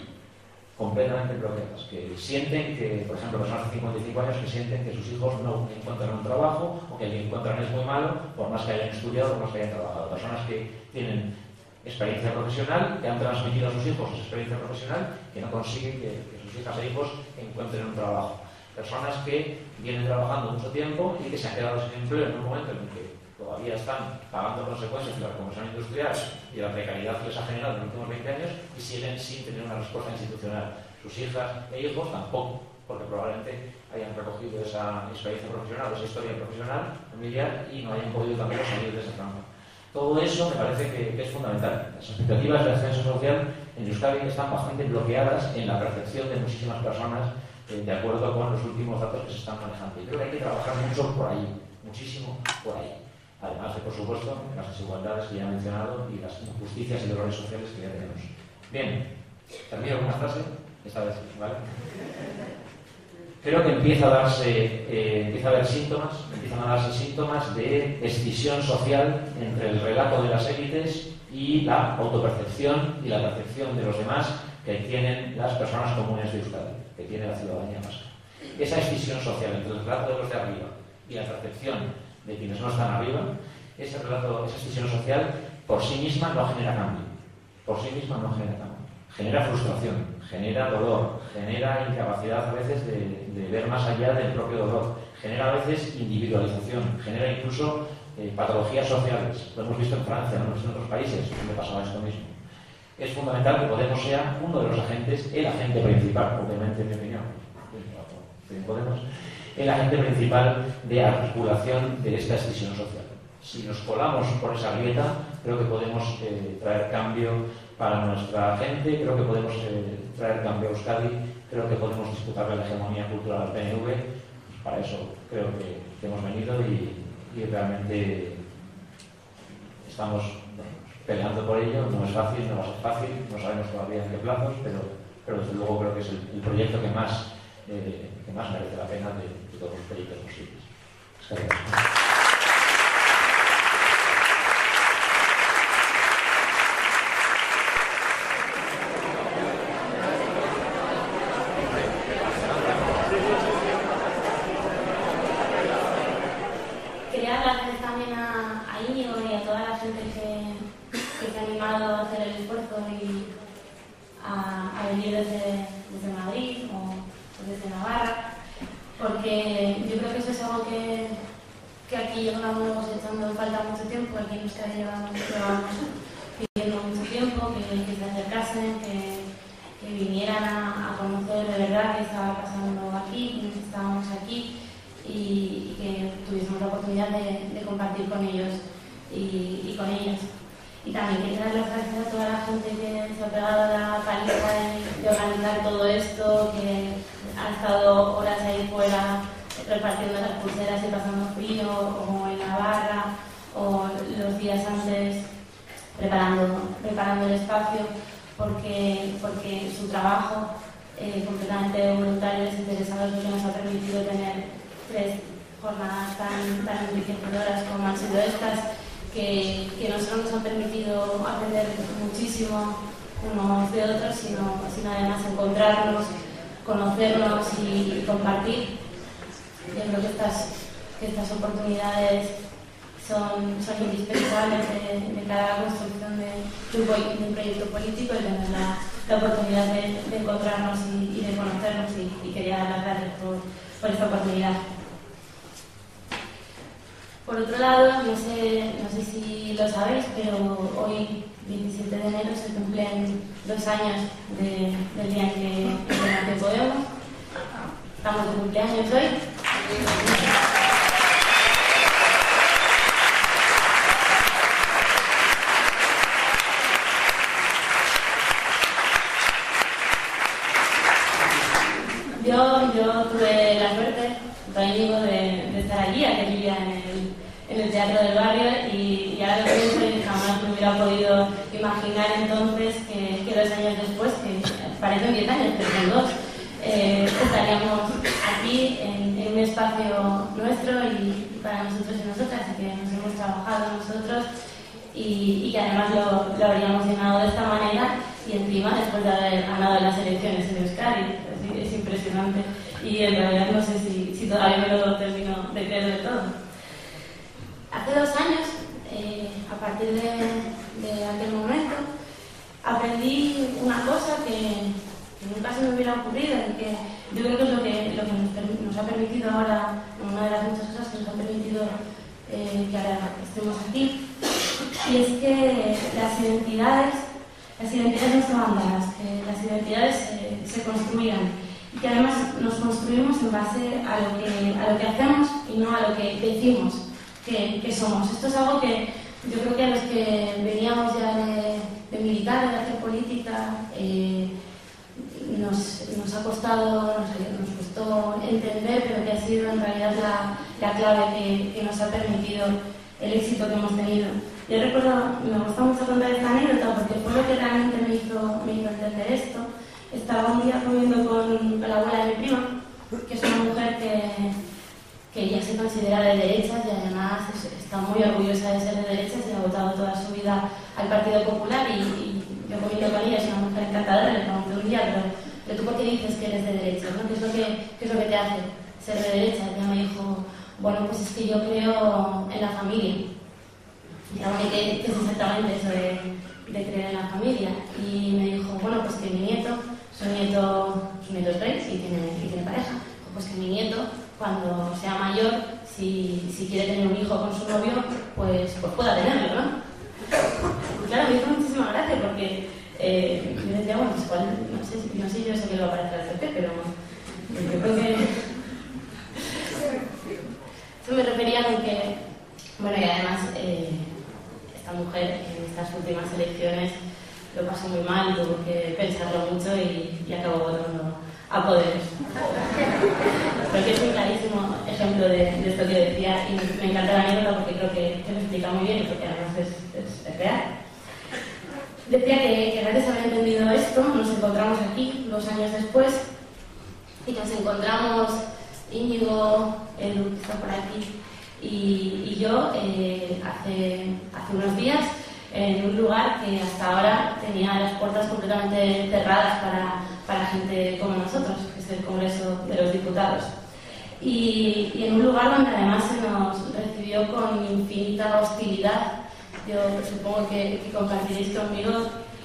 que sienten que, por ejemplo, personas de 55 años que sienten que sus hijos no encuentran un trabajo o que el que encuentran es muy malo, por más que hayan estudiado, por más que hayan trabajado. Personas que tienen experiencia profesional, que han transmitido a sus hijos esa experiencia profesional, que no consiguen que sus hijas e hijos encuentren un trabajo. Personas que vienen trabajando mucho tiempo y que se han quedado sin empleo en un momento en el que todavía están pagando consecuencias de la reconversión industrial y de la precariedad que les ha generado en los últimos 20 años y siguen sin tener una respuesta institucional. Sus hijas e hijos tampoco, porque probablemente hayan recogido esa experiencia profesional, esa historia profesional, familiar, y no hayan podido tampoco salir de esa trampa. Todo eso me parece que es fundamental. Las expectativas de ascenso social en Euskadi están bastante bloqueadas en la percepción de muchísimas personas de acuerdo con los últimos datos que se están manejando. Y creo que hay que trabajar mucho por ahí, muchísimo por ahí. Además de, por supuesto, las desigualdades que ya he mencionado y las injusticias y dolores sociales que ya tenemos. Bien, termino con una frase, esta vez, ¿vale? Creo que empieza a haber síntomas de escisión social entre el relato de las élites y la autopercepción y la percepción de los demás que tienen las personas comunes de Euskadi, que tiene la ciudadanía vasca. Esa escisión social entre el relato de los de arriba y la percepción de quienes no están arriba, esa escisión social por sí misma no genera cambio. Genera frustración, genera dolor, genera incapacidad a veces de ver más allá del propio dolor, genera a veces individualización, genera incluso patologías sociales. Lo hemos visto en Francia, lo hemos visto en otros países donde pasaba esto mismo. Es fundamental que Podemos sea uno de los agentes, el agente principal, obviamente en mi opinión, Podemos, el agente principal de articulación de esta escisión social. Si nos colamos por esa grieta, creo que podemos traer cambio para nuestra gente, creo que podemos traer cambio a Euskadi, creo que podemos disputarle la hegemonía cultural al PNV. Para eso creo que hemos venido y realmente estamos peleando por ello. No es fácil, no va a ser fácil, no sabemos todavía en qué plazos, pero desde luego creo que es el proyecto que más merece la pena de todos los proyectos posibles. Gracias. Repartiendo las pulseras y pasando frío, como en Navarra, o los días antes preparando el espacio, porque su trabajo completamente voluntario, desinteresado, es lo que nos ha permitido tener 3 jornadas tan enriquecedoras como han sido estas, que no solo nos han permitido aprender muchísimo unos de otros, sino además encontrarnos, conocernos y compartir. Yo creo que estas que estas oportunidades son indispensables de cara a la construcción de un proyecto político, y tener la oportunidad de encontrarnos y de conocernos, y quería dar las gracias por esta oportunidad. Por otro lado, no sé si lo sabéis, pero hoy, 17 de enero, se cumplen 2 años del día en que nació Podemos. Estamos de cumpleaños hoy. Yo tuve la suerte, conmigo, de estar allí, que vivía en el Teatro del Barrio, y ahora lo pienso y jamás me hubiera podido imaginar entonces que 2 años después, que parecen 10 años, pero son 2, estaríamos aquí en un espacio nuestro y para nosotros y nosotras, y que nos hemos trabajado nosotros, y que además lo habríamos llenado de esta manera, y encima después de haber ganado las elecciones en Euskadi. Es impresionante, y en realidad no sé si todavía me lo termino de creer del todo. Hace 2 años, a partir de aquel momento, aprendí una cosa que nunca se me hubiera ocurrido, y que yo creo que es lo que nos ha permitido ahora, una de las muchas cosas que nos ha permitido que ahora estemos aquí, y es que las identidades no se van dadas, que las identidades se construyan, y que además nos construimos en base a lo que hacemos y no a lo que decimos que somos. Esto es algo que yo creo que a los que veníamos ya de militar, de hacer política, nos ha costado, nos costó entender, pero que ha sido en realidad la clave que nos ha permitido el éxito que hemos tenido. Yo recuerdo, me gusta mucho contar esta anécdota porque fue lo que realmente me hizo entender esto. Estaba un día comiendo con la abuela de mi prima, que es una mujer que ella se considera de derechas, y además está muy orgullosa de ser de derechas, y ha votado toda su vida al Partido Popular, y yo comiendo con ella, es una mujer encantadora, le pregunté un día, pero tú ¿por qué dices que eres de derechas, ¿no? ¿Qué es lo que te hace ser de derechas? Y ella me dijo, bueno, pues es que yo creo en la familia. Y ahora ¿qué es exactamente eso de creer en la familia? Y me dijo, bueno, pues que mi nieto, su nieto es rey y tiene pareja, pues que mi nieto, cuando sea mayor, si quiere tener un hijo con su novio, pues pueda tenerlo, ¿no? Y claro, me hizo muchísima gracia porque yo decía, bueno, pues igual, no sé yo eso que le va a parecer al PP, pero yo creo que eso me refería con que, bueno, y además esta mujer en estas últimas elecciones lo pasó muy mal, tuvo que pensarlo mucho y acabó votando a Podemos. Creo que es un clarísimo ejemplo de esto que decía, y me encanta la anécdota porque creo que lo explica muy bien, y porque además es real. Decía que gracias a haber entendido esto, nos encontramos aquí 2 años después, y nos encontramos Íñigo, Edu, que está por aquí, y yo hace unos días en un lugar que hasta ahora tenía las puertas completamente cerradas para gente como nosotros, que es el Congreso de los Diputados. Y en un lugar donde además se nos recibió con infinita hostilidad. Yo supongo que compartiréis conmigo.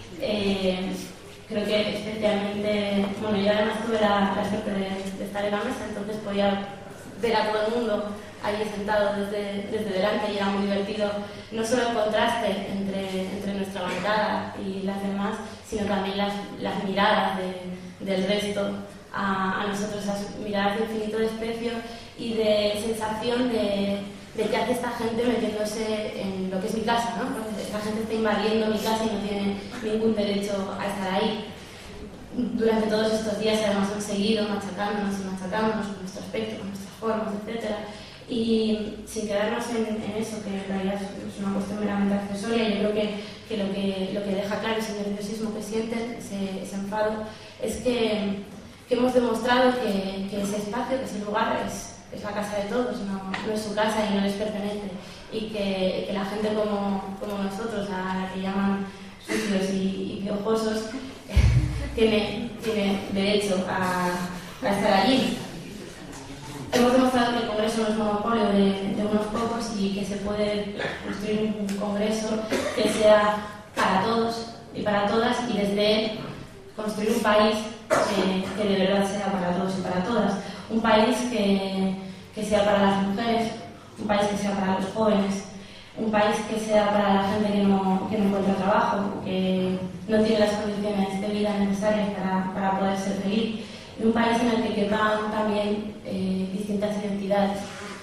Creo que especialmente, bueno, yo además tuve la suerte de estar en la mesa, entonces podía ver a todo el mundo allí sentado desde delante, y era muy divertido no solo el contraste entre nuestra bancada y las demás, sino también las miradas del resto a nosotros, esas miradas de infinito desprecio y de sensación de qué hace esta gente metiéndose en lo que es mi casa, ¿no? Porque esta gente está invadiendo mi casa y no tiene ningún derecho a estar ahí. Durante todos estos días además han seguido machacándonos con nuestro aspecto, con nuestras formas, etc. Y sin quedarnos en eso, que en realidad es una cuestión meramente accesoria, yo creo que lo que deja claro ese nerviosismo que sienten, ese enfado, es que hemos demostrado que ese espacio, que ese lugar es la casa de todos, no es su casa y no les pertenece, y que la gente como nosotros, a la que llaman sucios y piojosos, tiene derecho a estar allí. Hemos demostrado que el Congreso no es monopolio de unos pocos y que se puede construir un Congreso que sea para todos y para todas, y desde él construir un país que de verdad sea para todos y para todas. Un país que sea para las mujeres, un país que sea para los jóvenes, un país que sea para la gente que no encuentra trabajo, que no tiene las condiciones de vida necesarias para poder ser feliz, y un país en el que quepan también distintas identidades.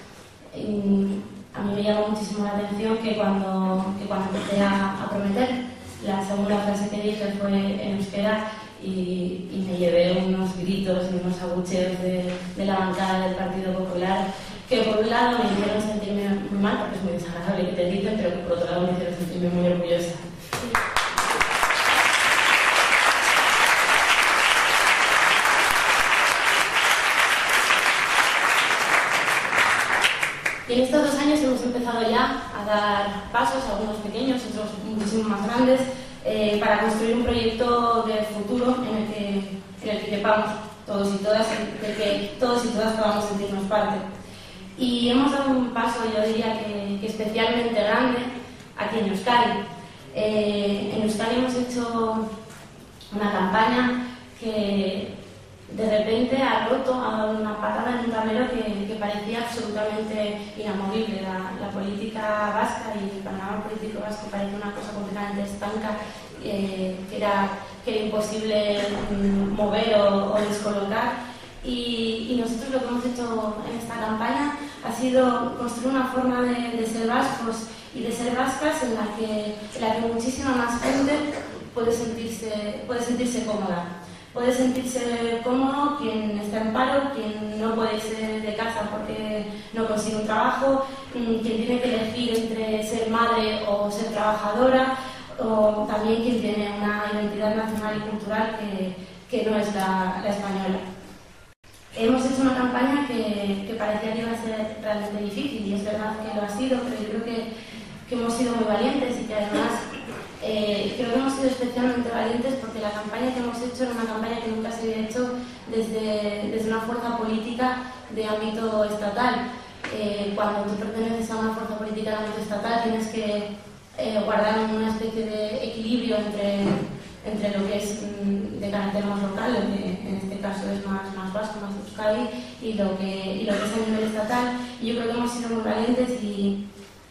A mí me llamó muchísimo la atención que cuando empecé a prometer, la segunda frase que dije fue en euskera y me llevé unos gritos y unos abucheos de la bancada del Partido Popular, que por un lado me hicieron sentirme muy mal, porque es muy desagradable que te griten, pero que por otro lado me hicieron sentirme muy orgullosa. Y en estos 2 años hemos empezado ya a dar pasos, algunos pequeños, otros muchísimo más grandes, para construir un proyecto de futuro en el que quepamos todos y todas, de que todos y todas podamos sentirnos parte. Y hemos dado un paso, yo diría que especialmente grande, aquí en Euskadi. En Euskadi hemos hecho una campaña que de repente ha roto, ha dado una patada en un tablero que parecía absolutamente inamovible. La política vasca y el panorama político vasco parecía una cosa completamente estanca, que era imposible mover o descolocar. Y nosotros lo que hemos hecho en esta campaña ha sido construir una forma de ser vascos y de ser vascas en la que muchísima más gente puede sentirse cómoda. Puede sentirse cómodo quien está en paro, quien no puede irse de casa porque no consigue un trabajo, quien tiene que elegir entre ser madre o ser trabajadora, o también quien tiene una identidad nacional y cultural que no es la española. Hemos hecho una campaña que parecía que iba a ser realmente difícil, y es verdad que lo ha sido, pero yo creo que hemos sido muy valientes y que además creo que hemos sido especialmente valientes porque la campaña que hemos hecho era una campaña que nunca se había hecho desde una fuerza política de ámbito estatal. Cuando tú perteneces a una fuerza política de ámbito estatal tienes que guardar una especie de equilibrio entre lo que es de carácter más local, lo que en este caso es más vasco, más euskadi, y lo que es a nivel estatal. Y yo creo que hemos sido muy valientes y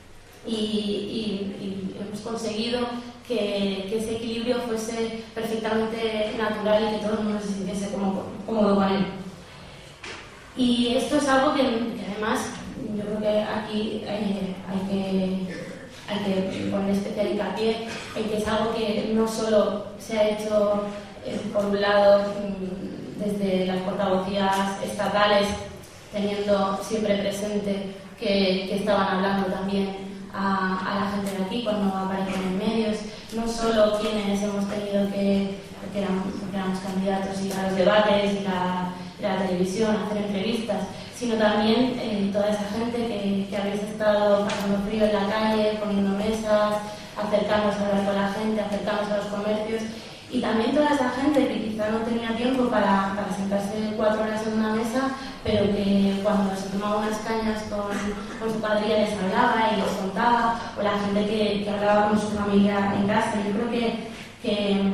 hemos conseguido que ese equilibrio fuese perfectamente natural y que todo el mundo se sintiese cómodo con él. Y esto es algo que además yo creo que aquí hay que poner especial hincapié en que es algo que no solo se ha hecho por un lado desde las portavocías estatales, teniendo siempre presente que estaban hablando también a la gente de aquí cuando aparecen en medios, no solo quienes hemos tenido porque éramos candidatos, ir a los debates, ir a la televisión, a hacer entrevistas, sino también toda esa gente que habéis estado pasando frío en la calle, poniendo mesas, acercándose a hablar con la gente, acercándose a los comercios, y también toda esa gente que quizá no tenía tiempo para sentarse 4 horas en una mesa, pero que cuando se tomaba unas cañas con su cuadrilla les hablaba y les contaba, o la gente que hablaba con su familia en casa. Yo creo que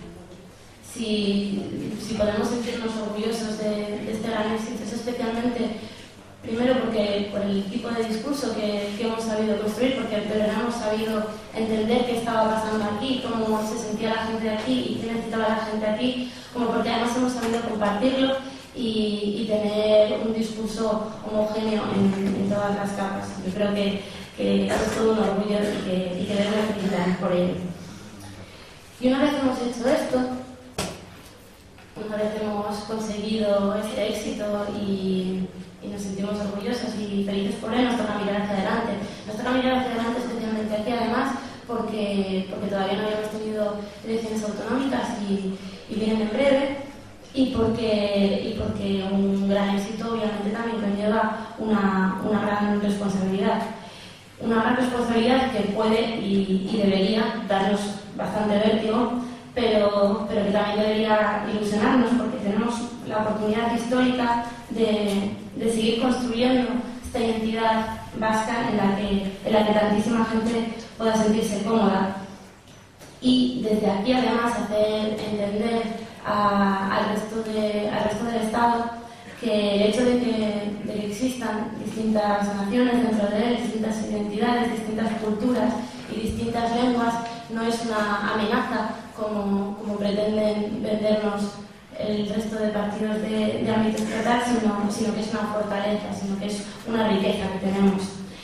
si podemos sentirnos orgullosos de este gran éxito, es especialmente, primero porque por el tipo de discurso que hemos sabido construir, porque de verdad hemos sabido entender qué estaba pasando aquí, cómo se sentía la gente de aquí y qué necesitaba la gente de aquí, como porque además hemos sabido compartirlo y tener un discurso homogéneo en todas las capas. Yo creo que es todo un orgullo y que debemos felicitarnos por ello. Y una vez hemos hecho esto, una vez hemos conseguido este éxito y nos sentimos orgullosos y felices por él, nos toca mirar hacia adelante. Nos toca mirar hacia adelante especialmente aquí, además, porque todavía no habíamos tenido elecciones autonómicas y vienen en breve, y porque un gran éxito obviamente también conlleva una gran responsabilidad. Una gran responsabilidad que puede y debería darnos bastante vértigo, pero que también debería ilusionarnos, porque tenemos la la oportunidad histórica de seguir construyendo esta identidad vasca en la que tantísima gente pueda sentirse cómoda. Y desde aquí, además, hacer entender al resto del Estado que el hecho de que existan distintas naciones dentro de él, distintas identidades, distintas culturas y distintas lenguas, no es una amenaza como pretenden vendernos el resto de partidos de ámbito estatal, sino que es una fortaleza, sino que es una riqueza que tenemos.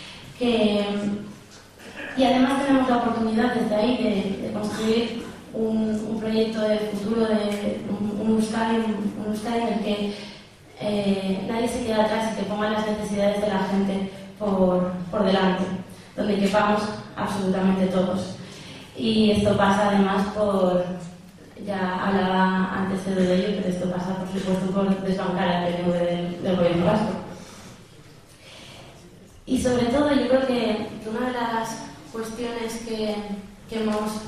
Y además tenemos la oportunidad desde ahí de construir un proyecto de futuro, de un Euskadi en el que nadie se queda atrás y que ponga las necesidades de la gente por delante, donde quepamos absolutamente todos. Y esto pasa además ya hablaba antes de ello, pero esto pasa por supuesto por desbancar al PNV del gobierno vasco. Y sobre todo yo creo que una de las cuestiones de las que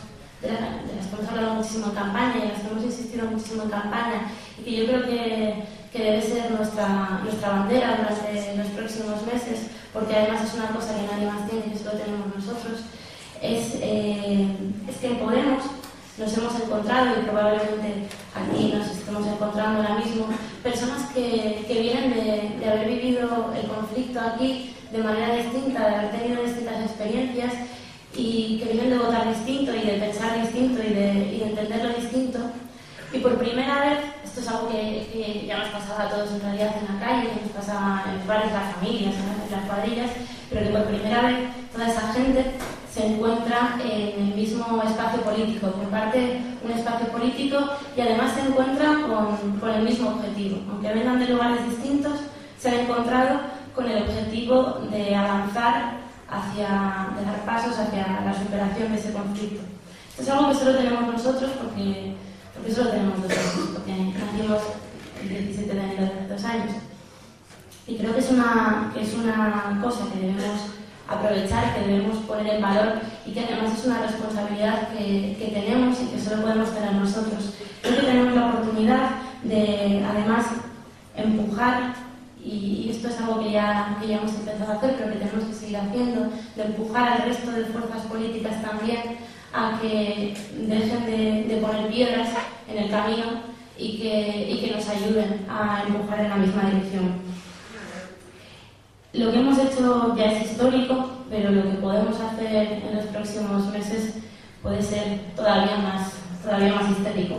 hemos hablado muchísimo en campaña y en las que hemos insistido muchísimo en campaña y que yo creo que debe ser nuestra bandera durante los próximos meses, porque además es una cosa que nadie más tiene, que solo tenemos nosotros, es que en Podemos nos hemos encontrado, y probablemente aquí nos estemos encontrando ahora mismo, personas que vienen de haber vivido el conflicto aquí de manera distinta, de haber tenido distintas experiencias y que vienen de votar distinto y de pensar distinto y de entenderlo distinto. Y por primera vez, esto es algo que ya nos pasaba a todos en realidad en la calle, que nos pasaba en los bares, las familias, en las cuadrillas, pero que por primera vez toda esa gente se encuentra en el mismo espacio político, comparte un espacio político y además se encuentra con el mismo objetivo. Aunque vengan de lugares distintos, se han encontrado con el objetivo de avanzar de dar pasos hacia la superación de ese conflicto. Esto es algo que solo tenemos nosotros porque solo tenemos nosotros, porque nacimos el 17 de enero de hace 2 años. Y creo que es una cosa que debemos aprovechar, que debemos poner en valor y que además es una responsabilidad que tenemos y que solo podemos tener nosotros. Creo que tenemos la oportunidad de, además, empujar, y esto es algo que ya hemos empezado a hacer, pero que tenemos que seguir haciendo, de empujar al resto de fuerzas políticas también a que dejen de poner piedras en el camino y que nos ayuden a empujar en la misma dirección. Lo que hemos hecho ya es histórico, pero lo que podemos hacer en los próximos meses puede ser todavía más histórico.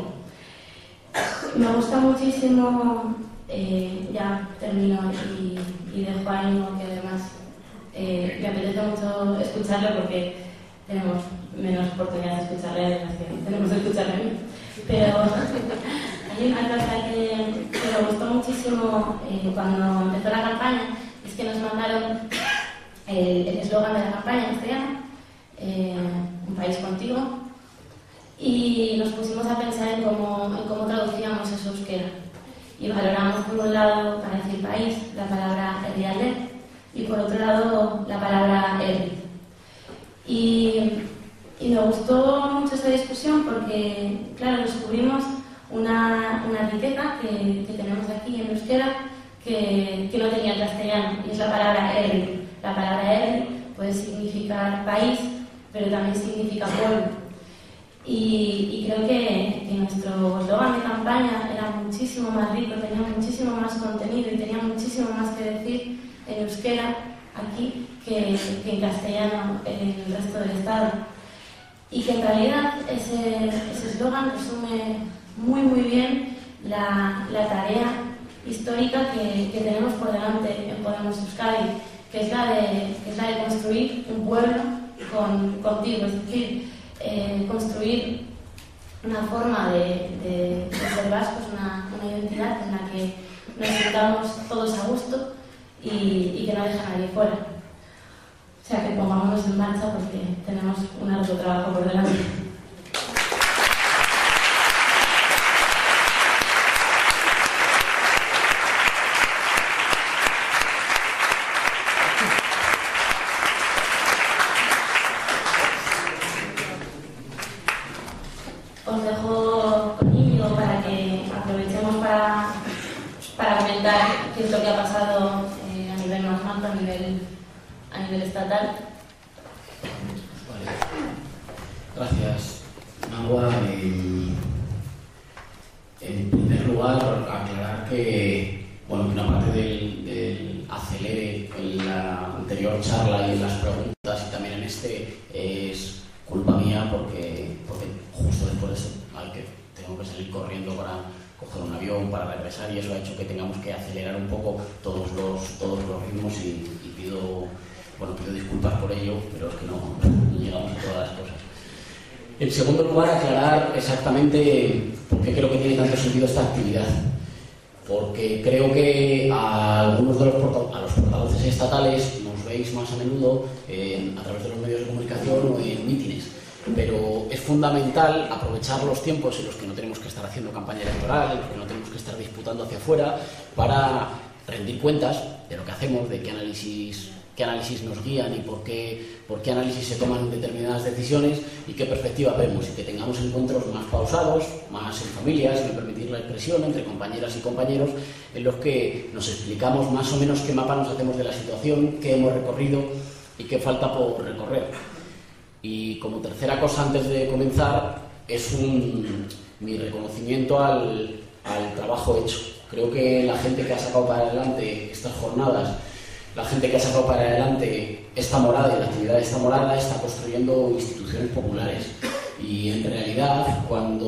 Me gusta muchísimo, ya termino y dejo a Íñigo, que además me apetece mucho escucharlo porque tenemos menos oportunidad de escucharle de las que tenemos de escucharle a mí. Pero hay una cosa que me gustó muchísimo cuando empezó la campaña, es que nos mandaron el eslogan de la campaña en castellano, un país contigo, y nos pusimos a pensar en cómo traducíamos eso euskera. Y valoramos por un lado, para decir país, la palabra herrialde, y por otro lado la palabra herri. Y me gustó mucho esta discusión porque, claro, descubrimos una riqueza que tenemos aquí en euskera que no tenía el castellano, y es la palabra herri. La palabra herri puede significar país, pero también significa pueblo. Y creo que nuestro eslogan de campaña era muchísimo más rico, tenía muchísimo más contenido y tenía muchísimo más que decir en euskera aquí que en castellano en el resto del Estado. Y que en realidad ese eslogan resume muy bien la tarea histórica que tenemos por delante en Podemos Euskadi, que es la de construir un pueblo contigo, es decir, construir una forma de ser vascos, una identidad en la que nos sintamos todos a gusto y que no deje a nadie fuera. O sea, que pongámonos en marcha porque tenemos un arduo trabajo por delante. Os dejo con Íñigo para que aprovechemos para para comentar qué es lo que ha pasado a nivel más macro, a nivel estatal. Vale. Gracias, Magua. En primer lugar, aclarar que una parte del acelere en la anterior charla y en las preguntas y también en es culpa mía porque justo después de eso tengo que salir corriendo para coger un avión, para regresar, y eso ha hecho que tengamos que acelerar un poco todos los ritmos y pido disculpas por ello, pero es que no llegamos a todas las cosas. En segundo lugar, aclarar exactamente por qué creo que tiene tanto sentido esta actividad. Porque creo que a algunos de los portavoces estatales nos veis más a menudo a través de los medios de comunicación o en mítines. Pero es fundamental aprovechar los tiempos en los que no tenemos que estar haciendo campaña electoral, en los que no tenemos que estar disputando hacia afuera, para rendir cuentas de lo que hacemos, de qué análisis nos guían y por qué análisis se toman determinadas decisiones y qué perspectiva vemos, y que tengamos encuentros más pausados, más en familias, sin permitir la expresión entre compañeras y compañeros, en los que nos explicamos más o menos qué mapa nos hacemos de la situación, qué hemos recorrido y qué falta por recorrer. Y como tercera cosa, antes de comenzar, es mi reconocimiento al trabajo hecho. Creo que la gente que ha sacado para adelante estas jornadas, la gente que ha sacado para adelante esta morada y la actividad de esta morada, está construyendo instituciones populares. Y en realidad,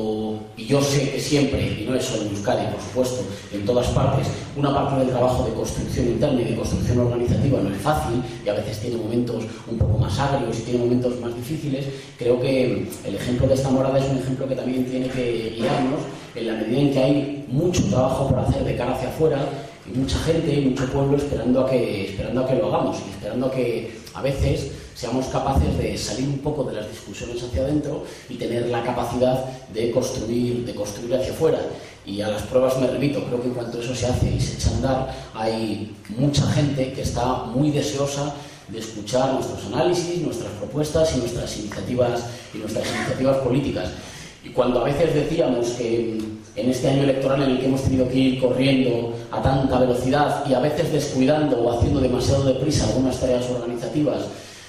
y yo sé que siempre, y no es solo en Euskadi, por supuesto, en todas partes, una parte del trabajo de construcción interna y de construcción organizativa no es fácil, y a veces tiene momentos un poco más agrios y tiene momentos más difíciles. Creo que el ejemplo de esta morada es un ejemplo que también tiene que guiarnos, en la medida en que hay mucho trabajo por hacer de cara hacia afuera, y mucha gente y mucho pueblo esperando a que lo hagamos, y esperando a que a veces seamos capaces de salir un poco de las discusiones hacia adentro y tener la capacidad de construir hacia afuera. Y a las pruebas me remito. Creo que en cuanto eso se hace y se echa a andar, hay mucha gente que está muy deseosa de escuchar nuestros análisis, nuestras propuestas y nuestras iniciativas políticas. Y cuando a veces decíamos que en este año electoral en el que hemos tenido que ir corriendo a tanta velocidad y a veces descuidando o haciendo demasiado deprisa algunas tareas organizativas,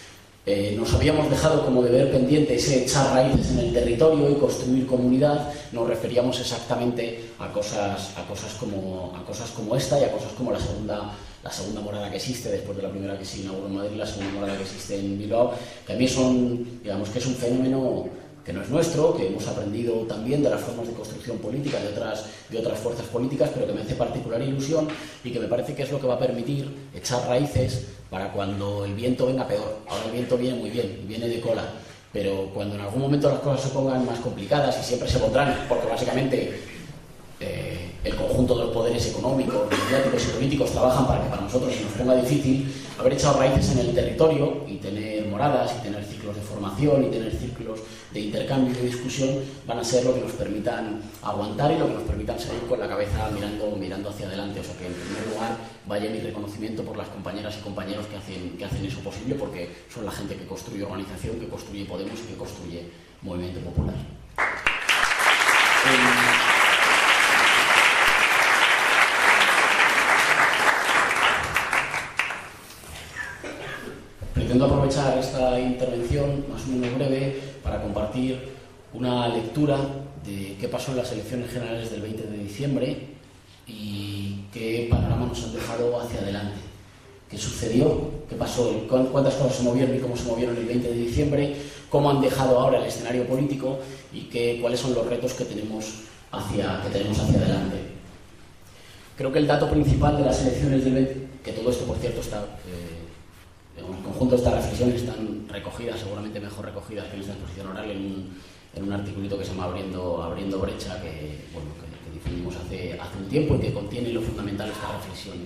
nos habíamos dejado como deber pendiente ese echar raíces en el territorio y construir comunidad, nos referíamos exactamente a cosas como esta, y a cosas como la segunda morada que existe después de la primera que se inauguró en Madrid, la segunda morada que existe en Bilbao, que a mí que es un fenómeno que no es nuestro, que hemos aprendido también de las formas de construcción política de otras fuerzas políticas, pero que me hace particular ilusión y que me parece que es lo que va a permitir echar raíces para cuando el viento venga peor. Ahora el viento viene muy bien, viene de cola, pero cuando en algún momento las cosas se pongan más complicadas, y siempre se pondrán, porque básicamente el conjunto de los poderes económicos, mediáticos y políticos trabajan para que para nosotros se nos ponga difícil, haber echado raíces en el territorio y tener moradas y tener ciclos de formación y tener ciclos de intercambio y de discusión van a ser lo que nos permitan aguantar y lo que nos permitan seguir con la cabeza mirando hacia adelante. O sea que, en primer lugar, vaya mi reconocimiento por las compañeras y compañeros que hacen eso posible, porque son la gente que construye organización, que construye Podemos y que construye Movimiento Popular. Pretendo aprovechar esta intervención más o menos breve para compartir una lectura de qué pasó en las elecciones generales del 20 de diciembre y qué panorama nos han dejado hacia adelante. ¿Qué sucedió? ¿Qué pasó? ¿Cuántas cosas se movieron y cómo se movieron el 20 de diciembre? ¿Cómo han dejado ahora el escenario político? ¿Y cuáles son los retos que tenemos hacia adelante? Creo que el dato principal de las elecciones del 20... Que todo esto, por cierto, está... el conjunto de estas reflexiones están recogidas, seguramente mejor recogidas que en esta exposición oral, en un articulito que se llama Abriendo Brecha, que difundimos hace un tiempo y que contiene lo fundamental de estas reflexiones.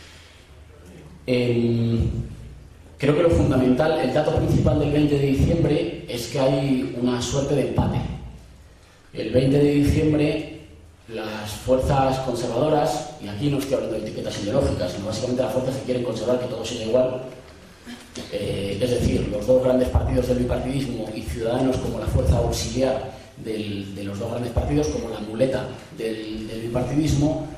Creo que lo fundamental, el dato principal del 20 de diciembre es que hay una suerte de empate. El 20 de diciembre las fuerzas conservadoras, y aquí no estoy hablando de etiquetas ideológicas, sino básicamente las fuerzas que quieren conservar que todo siga igual, es decir, los dos grandes partidos del bipartidismo y Ciudadanos como la fuerza auxiliar de los dos grandes partidos, como la muleta del bipartidismo,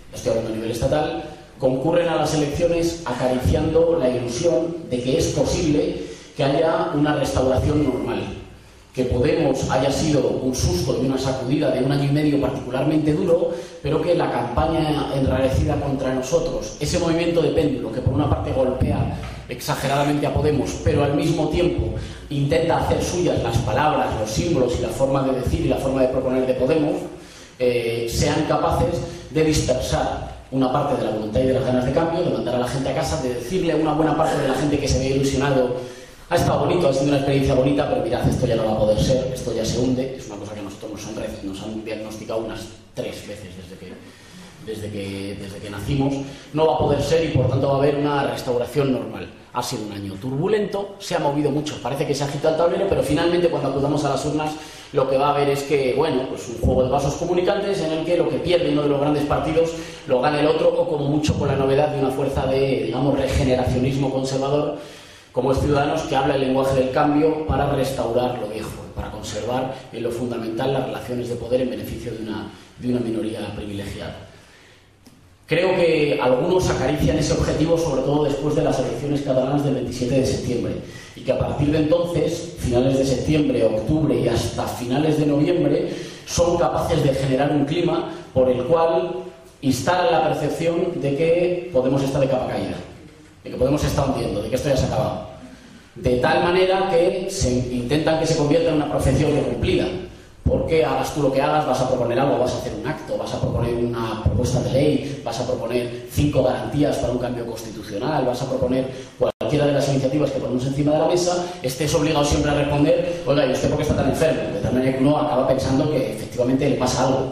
estoy hablando a nivel estatal, concurren a las elecciones acariciando la ilusión de que es posible que haya una restauración normal, que Podemos haya sido un susto y una sacudida de 1 año y medio particularmente duro, pero que la campaña enrarecida contra nosotros, ese movimiento de péndulo que por una parte golpea exageradamente a Podemos, pero al mismo tiempo intenta hacer suyas las palabras, los símbolos y la forma de decir y la forma de proponer de Podemos, sean capaces de dispersar una parte de la voluntad y de las ganas de cambio, de mandar a la gente a casa, de decirle a una buena parte de la gente que se ve ilusionado: ha estado bonito, ha sido una experiencia bonita, pero mirad, esto ya no va a poder ser, esto ya se hunde. Es una cosa que a nosotros nos han diagnosticado unas 3 veces desde que nacimos. No va a poder ser y por tanto va a haber una restauración normal. Ha sido un año turbulento, se ha movido mucho, parece que se agita el tablero, pero finalmente cuando acudamos a las urnas lo que va a haber es que, bueno, pues un juego de vasos comunicantes en el que lo que pierde uno de los grandes partidos lo gana el otro, o como mucho con la novedad de una fuerza de, digamos, regeneracionismo conservador como es Ciudadanos, que habla el lenguaje del cambio para restaurar lo viejo, para conservar en lo fundamental las relaciones de poder en beneficio de una minoría privilegiada. Creo que algunos acarician ese objetivo, sobre todo después de las elecciones catalanas del 27 de septiembre, y que a partir de entonces, finales de septiembre, octubre y hasta finales de noviembre, son capaces de generar un clima por el cual instalan la percepción de que Podemos está de capa caída, de que Podemos está hundiendo, de que esto ya se ha acabado. De tal manera que intentan que se convierta en una profecía cumplida. Porque hagas tú lo que hagas, vas a proponer algo, vas a hacer un acto, vas a proponer una propuesta de ley, vas a proponer 5 garantías para un cambio constitucional, vas a proponer cualquiera de las iniciativas que ponemos encima de la mesa, estés obligado siempre a responder: oiga, ¿y usted por qué está tan enfermo? De tal manera que uno acaba pensando que efectivamente le pasa algo.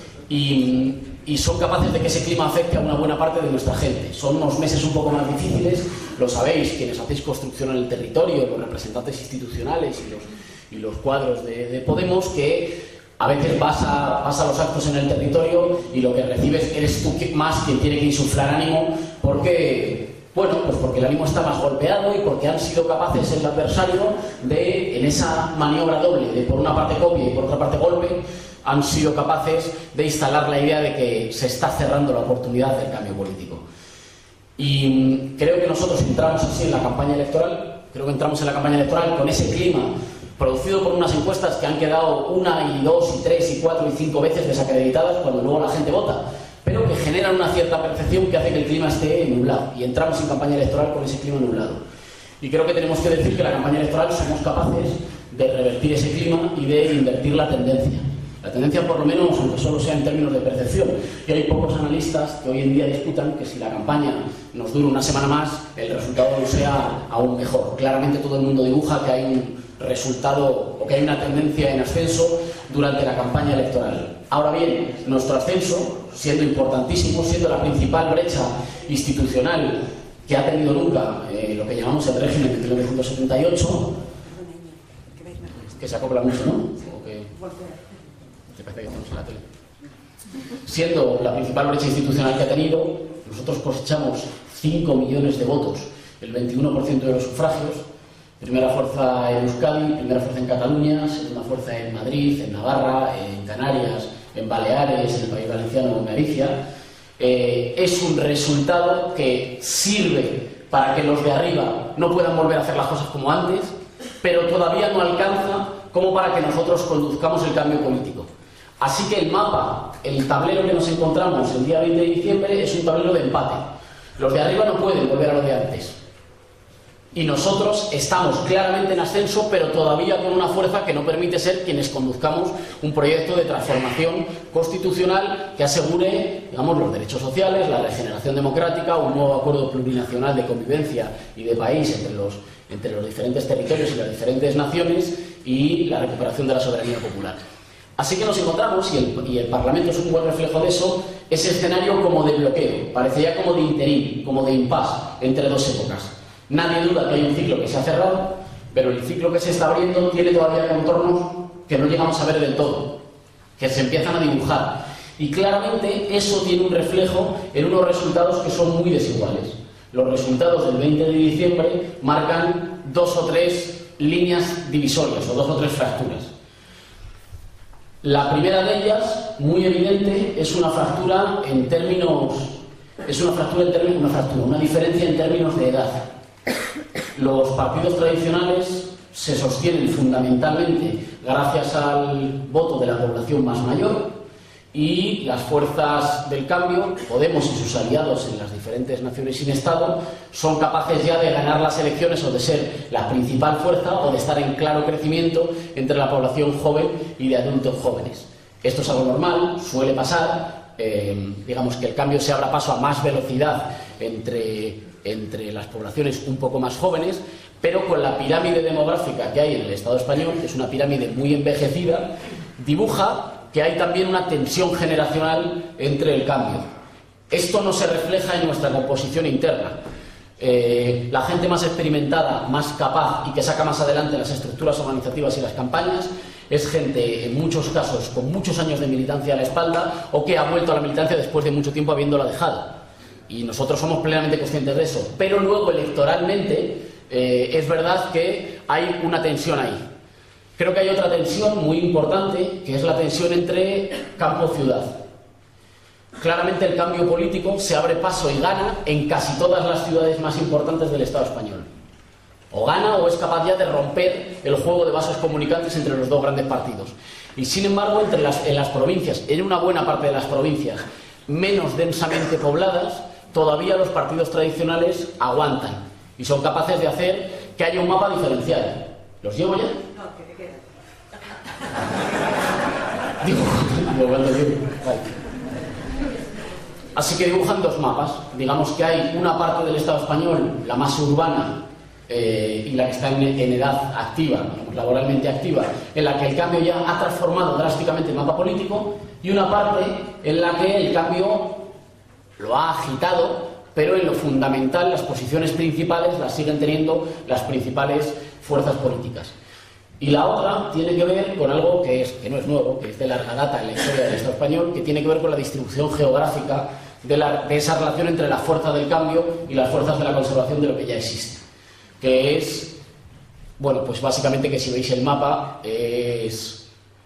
Y son capaces de que ese clima afecte a una buena parte de nuestra gente. Son unos meses un poco más difíciles, lo sabéis, quienes hacéis construcción en el territorio, los representantes institucionales y los cuadros de Podemos, que a veces vas a los actos en el territorio y lo que recibes eres tú más quien tiene que insuflar ánimo, porque, bueno, pues porque el ánimo está más golpeado y porque han sido capaces el adversario de, en esa maniobra doble de por una parte copia y por otra parte golpe, han sido capaces de instalar la idea de que se está cerrando la oportunidad del cambio político. Y creo que nosotros entramos así en la campaña electoral, con ese clima producido por unas encuestas que han quedado 1 y 2 y 3 y 4 y 5 veces desacreditadas cuando luego la gente vota, pero que generan una cierta percepción que hace que el clima esté nublado, y entramos en campaña electoral con ese clima nublado. Y creo que tenemos que decir que en la campaña electoral somos capaces de revertir ese clima y de invertir la tendencia. La tendencia, por lo menos, aunque solo sea en términos de percepción. Y hay pocos analistas que hoy en día disputan que si la campaña nos dura una semana más, el resultado no sea aún mejor. Claramente todo el mundo dibuja que hay un resultado o que hay una tendencia en ascenso durante la campaña electoral. Ahora bien, nuestro ascenso, siendo importantísimo, siendo la principal brecha institucional que ha tenido nunca lo que llamamos el régimen de 1978, que se acopla mucho, ¿no? ¿O que parece que estamos en la tele? Siendo la principal brecha institucional que ha tenido, nosotros cosechamos 5 millones de votos, el 21% de los sufragios, primera fuerza en Euskadi, primera fuerza en Cataluña, segunda fuerza en Madrid, en Navarra, en Canarias, en Baleares, en el País Valenciano, en Galicia. Es un resultado que sirve para que los de arriba no puedan volver a hacer las cosas como antes, pero todavía no alcanza como para que nosotros conduzcamos el cambio político. Así que el mapa, el tablero que nos encontramos el día 20 de diciembre es un tablero de empate. Los de arriba no pueden volver a lo de antes. Y nosotros estamos claramente en ascenso, pero todavía con una fuerza que no permite ser quienes conduzcamos un proyecto de transformación constitucional que asegure, digamos, los derechos sociales, la regeneración democrática, un nuevo acuerdo plurinacional de convivencia y de país entre los diferentes territorios y las diferentes naciones, y la recuperación de la soberanía popular. Así que nos encontramos, y el Parlamento es un buen reflejo de eso, ese escenario como de bloqueo, parecería como de interín, como de impasse entre dos épocas. Nadie duda que hay un ciclo que se ha cerrado, pero el ciclo que se está abriendo tiene todavía contornos que no llegamos a ver del todo, que se empiezan a dibujar. Y claramente eso tiene un reflejo en unos resultados que son muy desiguales. Los resultados del 20 de diciembre marcan 2 o 3 líneas divisorias o 2 o 3 fracturas. La primera de ellas muy evidente es una fractura en términos, una diferencia en términos de edad. Los partidos tradicionales se sostienen fundamentalmente gracias al voto de la población más mayor, y las fuerzas del cambio, Podemos y sus aliados en las diferentes naciones sin Estado, son capaces ya de ganar las elecciones o de ser la principal fuerza o de estar en claro crecimiento entre la población joven y de adultos jóvenes. Esto es algo normal, suele pasar, digamos que el cambio se abra paso a más velocidad entre las poblaciones un poco más jóvenes, pero con la pirámide demográfica que hay en el Estado español, que es una pirámide muy envejecida, dibuja que hay también una tensión generacional entre el cambio. Esto no se refleja en nuestra composición interna. La gente más experimentada, más capaz y que saca más adelante las estructuras organizativas y las campañas es gente, en muchos casos, con muchos años de militancia a la espalda o que ha vuelto a la militancia después de mucho tiempo habiéndola dejado. Y nosotros somos plenamente conscientes de eso. Pero luego, electoralmente, es verdad que hay una tensión ahí. Creo que hay otra tensión muy importante, que es la tensión entre campo-ciudad. Claramente el cambio político se abre paso y gana en casi todas las ciudades más importantes del Estado español. O gana o es capaz ya de romper el juego de vasos comunicantes entre los dos grandes partidos. Y sin embargo, en las provincias, en una buena parte de las provincias menos densamente pobladas, todavía los partidos tradicionales aguantan y son capaces de hacer que haya un mapa diferencial. ¿Los llevo ya? No, que te queda. Así que dibujan dos mapas. Digamos que hay una parte del Estado español, la más urbana y la que está en edad activa, digamos, laboralmente activa, en la que el cambio ya ha transformado drásticamente el mapa político, y una parte en la que el cambio lo ha agitado, pero en lo fundamental las posiciones principales las siguen teniendo las principales fuerzas políticas. Y la otra tiene que ver con algo que no es nuevo, que es de larga data en la historia del Estado español, que tiene que ver con la distribución geográfica de esa relación entre la fuerza del cambio y las fuerzas de la conservación de lo que ya existe. Que es, bueno, pues básicamente que si veis el mapa es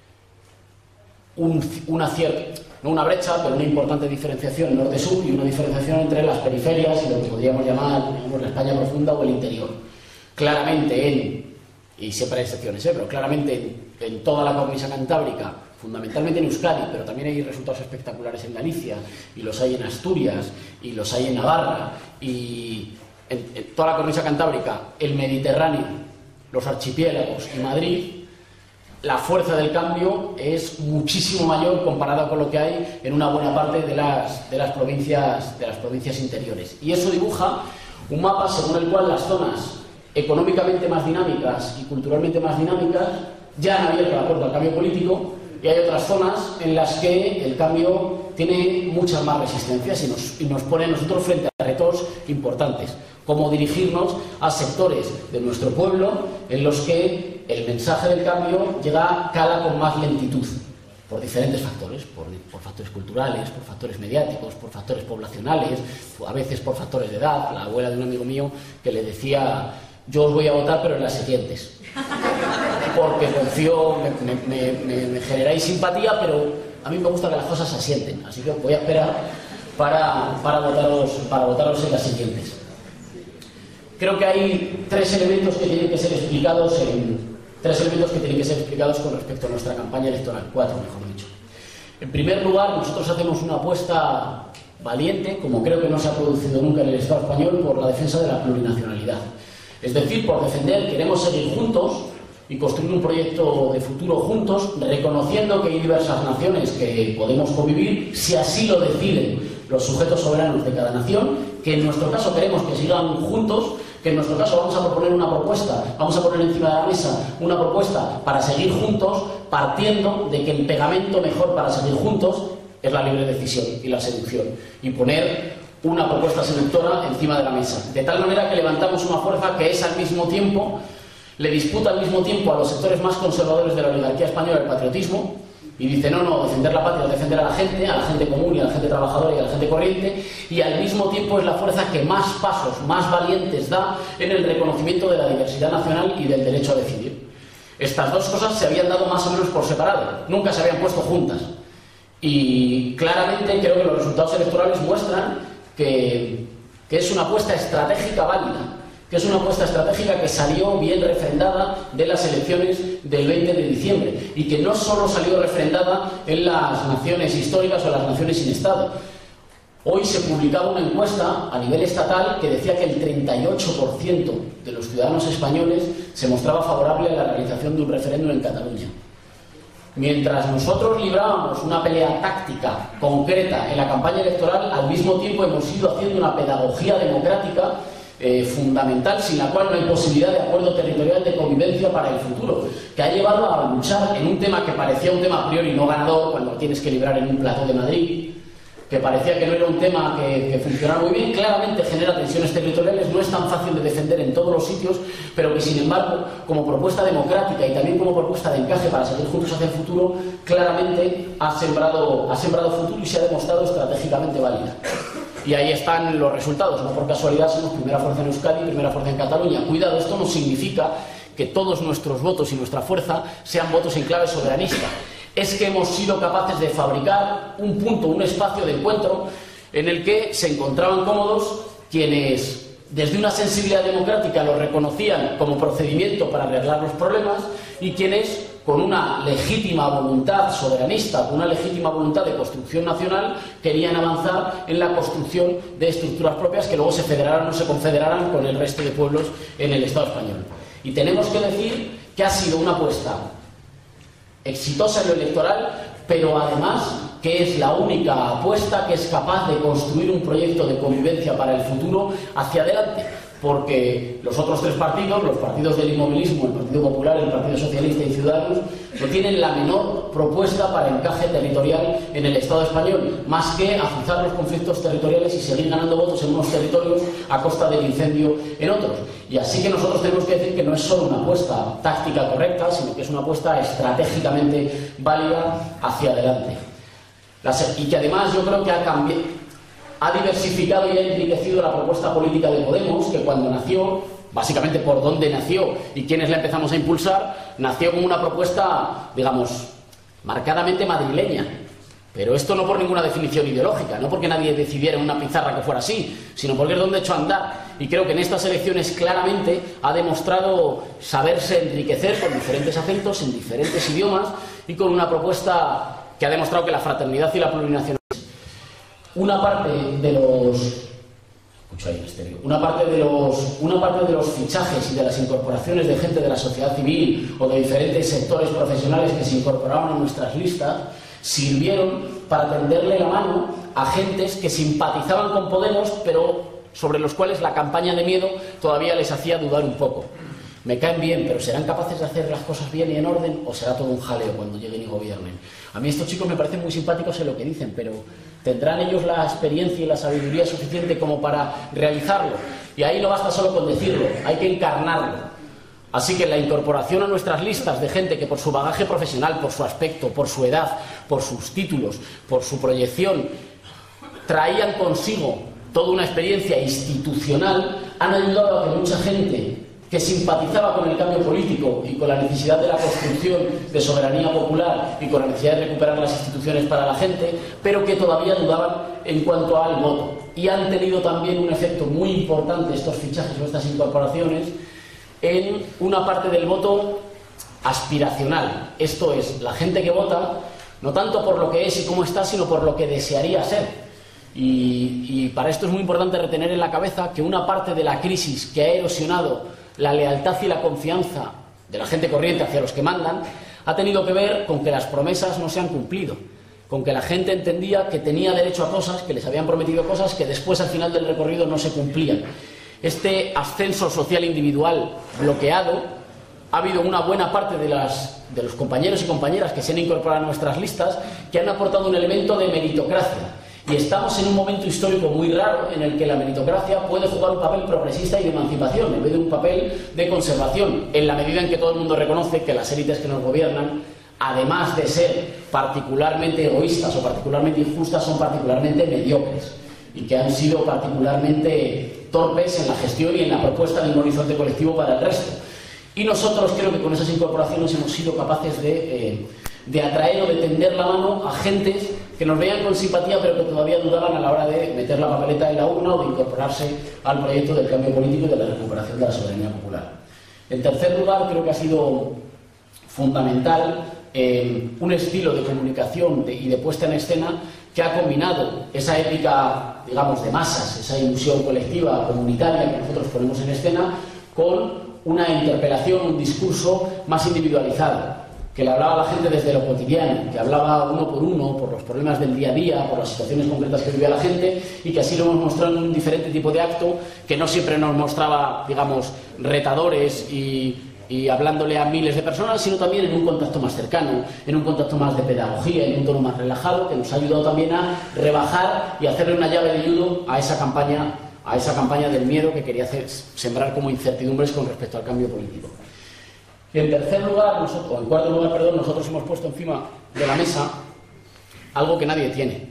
una cierta, no una brecha, pero una importante diferenciación norte-sur y una diferenciación entre las periferias y lo que podríamos llamar, digamos, la España profunda o el interior. Claramente y siempre hay excepciones, pero claramente en toda la cornisa cantábrica, fundamentalmente en Euskadi, pero también hay resultados espectaculares en Galicia, y los hay en Asturias, y los hay en Navarra, y en toda la cornisa cantábrica, el Mediterráneo, los archipiélagos y Madrid, la fuerza del cambio es muchísimo mayor comparada con lo que hay en una buena parte de las provincias interiores. Y eso dibuja un mapa según el cual las zonas económicamente más dinámicas y culturalmente más dinámicas ya han abierto la puerta al cambio político, y hay otras zonas en las que el cambio tiene muchas más resistencias y nos pone a nosotros frente a retos importantes, como dirigirnos a sectores de nuestro pueblo en los que el mensaje del cambio cala con más lentitud, por diferentes factores, por factores culturales, por factores mediáticos, por factores poblacionales, a veces por factores de edad. La abuela de un amigo mío que le decía: yo os voy a votar, pero en las siguientes, porque confío, me generáis simpatía, pero a mí me gusta que las cosas se asienten, así que voy a esperar para votaros en las siguientes. Creo que hay tres elementos que tienen que ser explicados con respecto a nuestra campaña electoral, cuatro mejor dicho. En primer lugar, nosotros hacemos una apuesta valiente, como creo que no se ha producido nunca en el Estado español, por la defensa de la plurinacionalidad. Es decir, por defender, queremos seguir juntos y construir un proyecto de futuro juntos, reconociendo que hay diversas naciones que podemos convivir, si así lo deciden los sujetos soberanos de cada nación, que en nuestro caso queremos que sigan juntos, que en nuestro caso vamos a proponer una propuesta, vamos a poner encima de la mesa una propuesta para seguir juntos, partiendo de que el pegamento mejor para seguir juntos es la libre decisión y la seducción, y poner una propuesta seductora encima de la mesa, de tal manera que levantamos una fuerza que es al mismo tiempo, le disputa al mismo tiempo a los sectores más conservadores de la oligarquía española el patriotismo, y dice no, defender la patria es defender a la gente común y a la gente trabajadora y a la gente corriente, y al mismo tiempo es la fuerza que más pasos, más valientes da en el reconocimiento de la diversidad nacional y del derecho a decidir. Estas dos cosas se habían dado más o menos por separado, nunca se habían puesto juntas. Y claramente creo que los resultados electorales muestran que es una apuesta estratégica válida, que es una apuesta estratégica que salió bien refrendada de las elecciones del 20 de diciembre y que no solo salió refrendada en las naciones históricas o en las naciones sin Estado. Hoy se publicaba una encuesta a nivel estatal que decía que el 38% de los ciudadanos españoles se mostraba favorable a la realización de un referéndum en Cataluña. Mientras nosotros librábamos una pelea táctica, concreta, en la campaña electoral, al mismo tiempo hemos ido haciendo una pedagogía democrática fundamental, sin la cual no hay posibilidad de acuerdo territorial de convivencia para el futuro, que ha llevado a luchar en un tema que parecía un tema a priori no ganador, cuando lo tienes que librar en un plató de Madrid, que parecía que no era un tema que funcionaba muy bien, claramente genera tensiones territoriales, no es tan fácil de defender en todos los sitios, pero que sin embargo, como propuesta democrática y también como propuesta de encaje para salir juntos hacia el futuro, claramente ha sembrado futuro y se ha demostrado estratégicamente válida. Y ahí están los resultados, no por casualidad somos primera fuerza en Euskadi y primera fuerza en Cataluña. Cuidado, esto no significa que todos nuestros votos y nuestra fuerza sean votos en clave soberanista. Es que hemos sido capaces de fabricar un punto, un espacio de encuentro en el que se encontraban cómodos quienes desde una sensibilidad democrática lo reconocían como procedimiento para arreglar los problemas y quienes con una legítima voluntad soberanista, con una legítima voluntad de construcción nacional, querían avanzar en la construcción de estructuras propias que luego se federaran o se confederaran con el resto de pueblos en el Estado español. Y tenemos que decir que ha sido una apuesta exitosa en lo electoral, pero además que es la única apuesta que es capaz de construir un proyecto de convivencia para el futuro hacia adelante, porque los otros tres partidos, los partidos del inmovilismo, el Partido Popular, el Partido Socialista y Ciudadanos, no tienen la menor propuesta para encaje territorial en el Estado español, más que azuzar los conflictos territoriales y seguir ganando votos en unos territorios a costa del incendio en otros. Y así que nosotros tenemos que decir que no es solo una apuesta táctica correcta, sino que es una apuesta estratégicamente válida hacia adelante. Y que además yo creo que ha diversificado y ha enriquecido la propuesta política de Podemos, que cuando nació, básicamente por dónde nació y quiénes la empezamos a impulsar, nació como una propuesta, digamos, marcadamente madrileña. Pero esto no por ninguna definición ideológica, no porque nadie decidiera en una pizarra que fuera así, sino porque es donde ha hecho andar. Y creo que en estas elecciones claramente ha demostrado saberse enriquecer con diferentes acentos, en diferentes idiomas y con una propuesta que ha demostrado que la fraternidad y la plurinacionalidad. Una parte de los fichajes y de las incorporaciones de gente de la sociedad civil o de diferentes sectores profesionales que se incorporaron a nuestras listas sirvieron para tenderle la mano a gentes que simpatizaban con Podemos, pero sobre los cuales la campaña de miedo todavía les hacía dudar un poco. Me caen bien, pero ¿serán capaces de hacer las cosas bien y en orden o será todo un jaleo cuando lleguen y gobiernen? A mí estos chicos me parecen muy simpáticos en lo que dicen, pero ¿tendrán ellos la experiencia y la sabiduría suficiente como para realizarlo? Y ahí no basta solo con decirlo, hay que encarnarlo. Así que la incorporación a nuestras listas de gente que por su bagaje profesional, por su aspecto, por su edad, por sus títulos, por su proyección, traían consigo toda una experiencia institucional, han ayudado a que mucha gente que simpatizaba con el cambio político y con la necesidad de la construcción de soberanía popular y con la necesidad de recuperar las instituciones para la gente, pero que todavía dudaban en cuanto al voto. Y han tenido también un efecto muy importante estos fichajes o estas incorporaciones en una parte del voto aspiracional. Esto es, la gente que vota no tanto por lo que es y cómo está, sino por lo que desearía ser. Y para esto es muy importante retener en la cabeza que una parte de la crisis que ha erosionado la lealtad y la confianza de la gente corriente hacia los que mandan ha tenido que ver con que las promesas no se han cumplido, con que la gente entendía que tenía derecho a cosas, que les habían prometido cosas que después al final del recorrido no se cumplían. Este ascenso social individual bloqueado, ha habido una buena parte de los compañeros y compañeras que se han incorporado a nuestras listas que han aportado un elemento de meritocracia. Y estamos en un momento histórico muy raro en el que la meritocracia puede jugar un papel progresista y de emancipación en vez de un papel de conservación, en la medida en que todo el mundo reconoce que las élites que nos gobiernan, además de ser particularmente egoístas o particularmente injustas, son particularmente mediocres y que han sido particularmente torpes en la gestión y en la propuesta de un horizonte colectivo para el resto. Y nosotros creo que con esas incorporaciones hemos sido capaces de de atraer o de tender la mano a gentes que nos veían con simpatía pero que todavía dudaban a la hora de meter la papeleta en la urna o de incorporarse al proyecto del cambio político y de la recuperación de la soberanía popular. En tercer lugar, creo que ha sido fundamental un estilo de comunicación y de puesta en escena que ha combinado esa épica, digamos, de masas, esa ilusión colectiva, comunitaria que nosotros ponemos en escena, con una interpelación, un discurso más individualizado, que le hablaba a la gente desde lo cotidiano, que hablaba uno por los problemas del día a día, por las situaciones concretas que vivía la gente, y que así lo hemos mostrado en un diferente tipo de acto, que no siempre nos mostraba, digamos, retadores y hablándole a miles de personas, sino también en un contacto más cercano, en un contacto más de pedagogía, en un tono más relajado, que nos ha ayudado también a rebajar y hacerle una llave de judo a esa campaña del miedo que quería sembrar como incertidumbres con respecto al cambio político. En cuarto lugar, nosotros hemos puesto encima de la mesa algo que nadie tiene.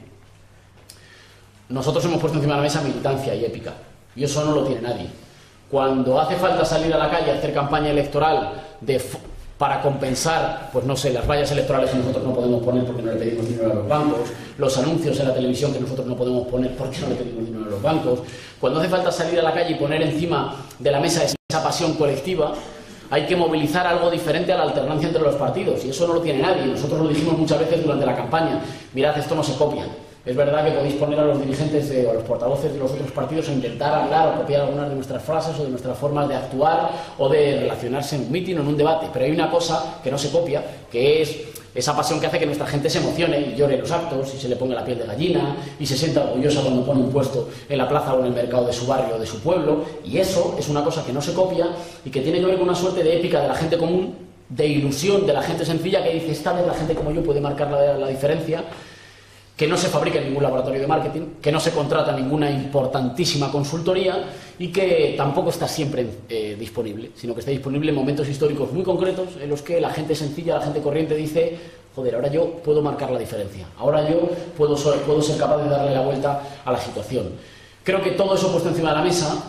Nosotros hemos puesto encima de la mesa militancia y épica, y eso no lo tiene nadie. Cuando hace falta salir a la calle a hacer campaña electoral para compensar, pues no sé, las vallas electorales que nosotros no podemos poner porque no le pedimos dinero a los bancos, los anuncios en la televisión que nosotros no podemos poner porque no le pedimos dinero a los bancos, cuando hace falta salir a la calle y poner encima de la mesa esa pasión colectiva, hay que movilizar algo diferente a la alternancia entre los partidos, y eso no lo tiene nadie. Nosotros lo dijimos muchas veces durante la campaña: mirad, esto no se copia. Es verdad que podéis poner a los dirigentes o a los portavoces de los otros partidos a intentar hablar o copiar algunas de nuestras frases o de nuestras formas de actuar o de relacionarse en un mitin o en un debate, pero hay una cosa que no se copia, que es esa pasión que hace que nuestra gente se emocione y llore en los actos y se le ponga la piel de gallina y se sienta orgullosa cuando pone un puesto en la plaza o en el mercado de su barrio o de su pueblo, y eso es una cosa que no se copia y que tiene que ver con una suerte de épica de la gente común, de ilusión de la gente sencilla que dice: esta vez la gente como yo puede marcar la diferencia, que no se fabrica en ningún laboratorio de marketing, que no se contrata ninguna importantísima consultoría y que tampoco está siempre disponible, sino que está disponible en momentos históricos muy concretos en los que la gente sencilla, la gente corriente dice: joder, ahora yo puedo marcar la diferencia, ahora yo puedo ser capaz de darle la vuelta a la situación. Creo que todo eso puesto encima de la mesa,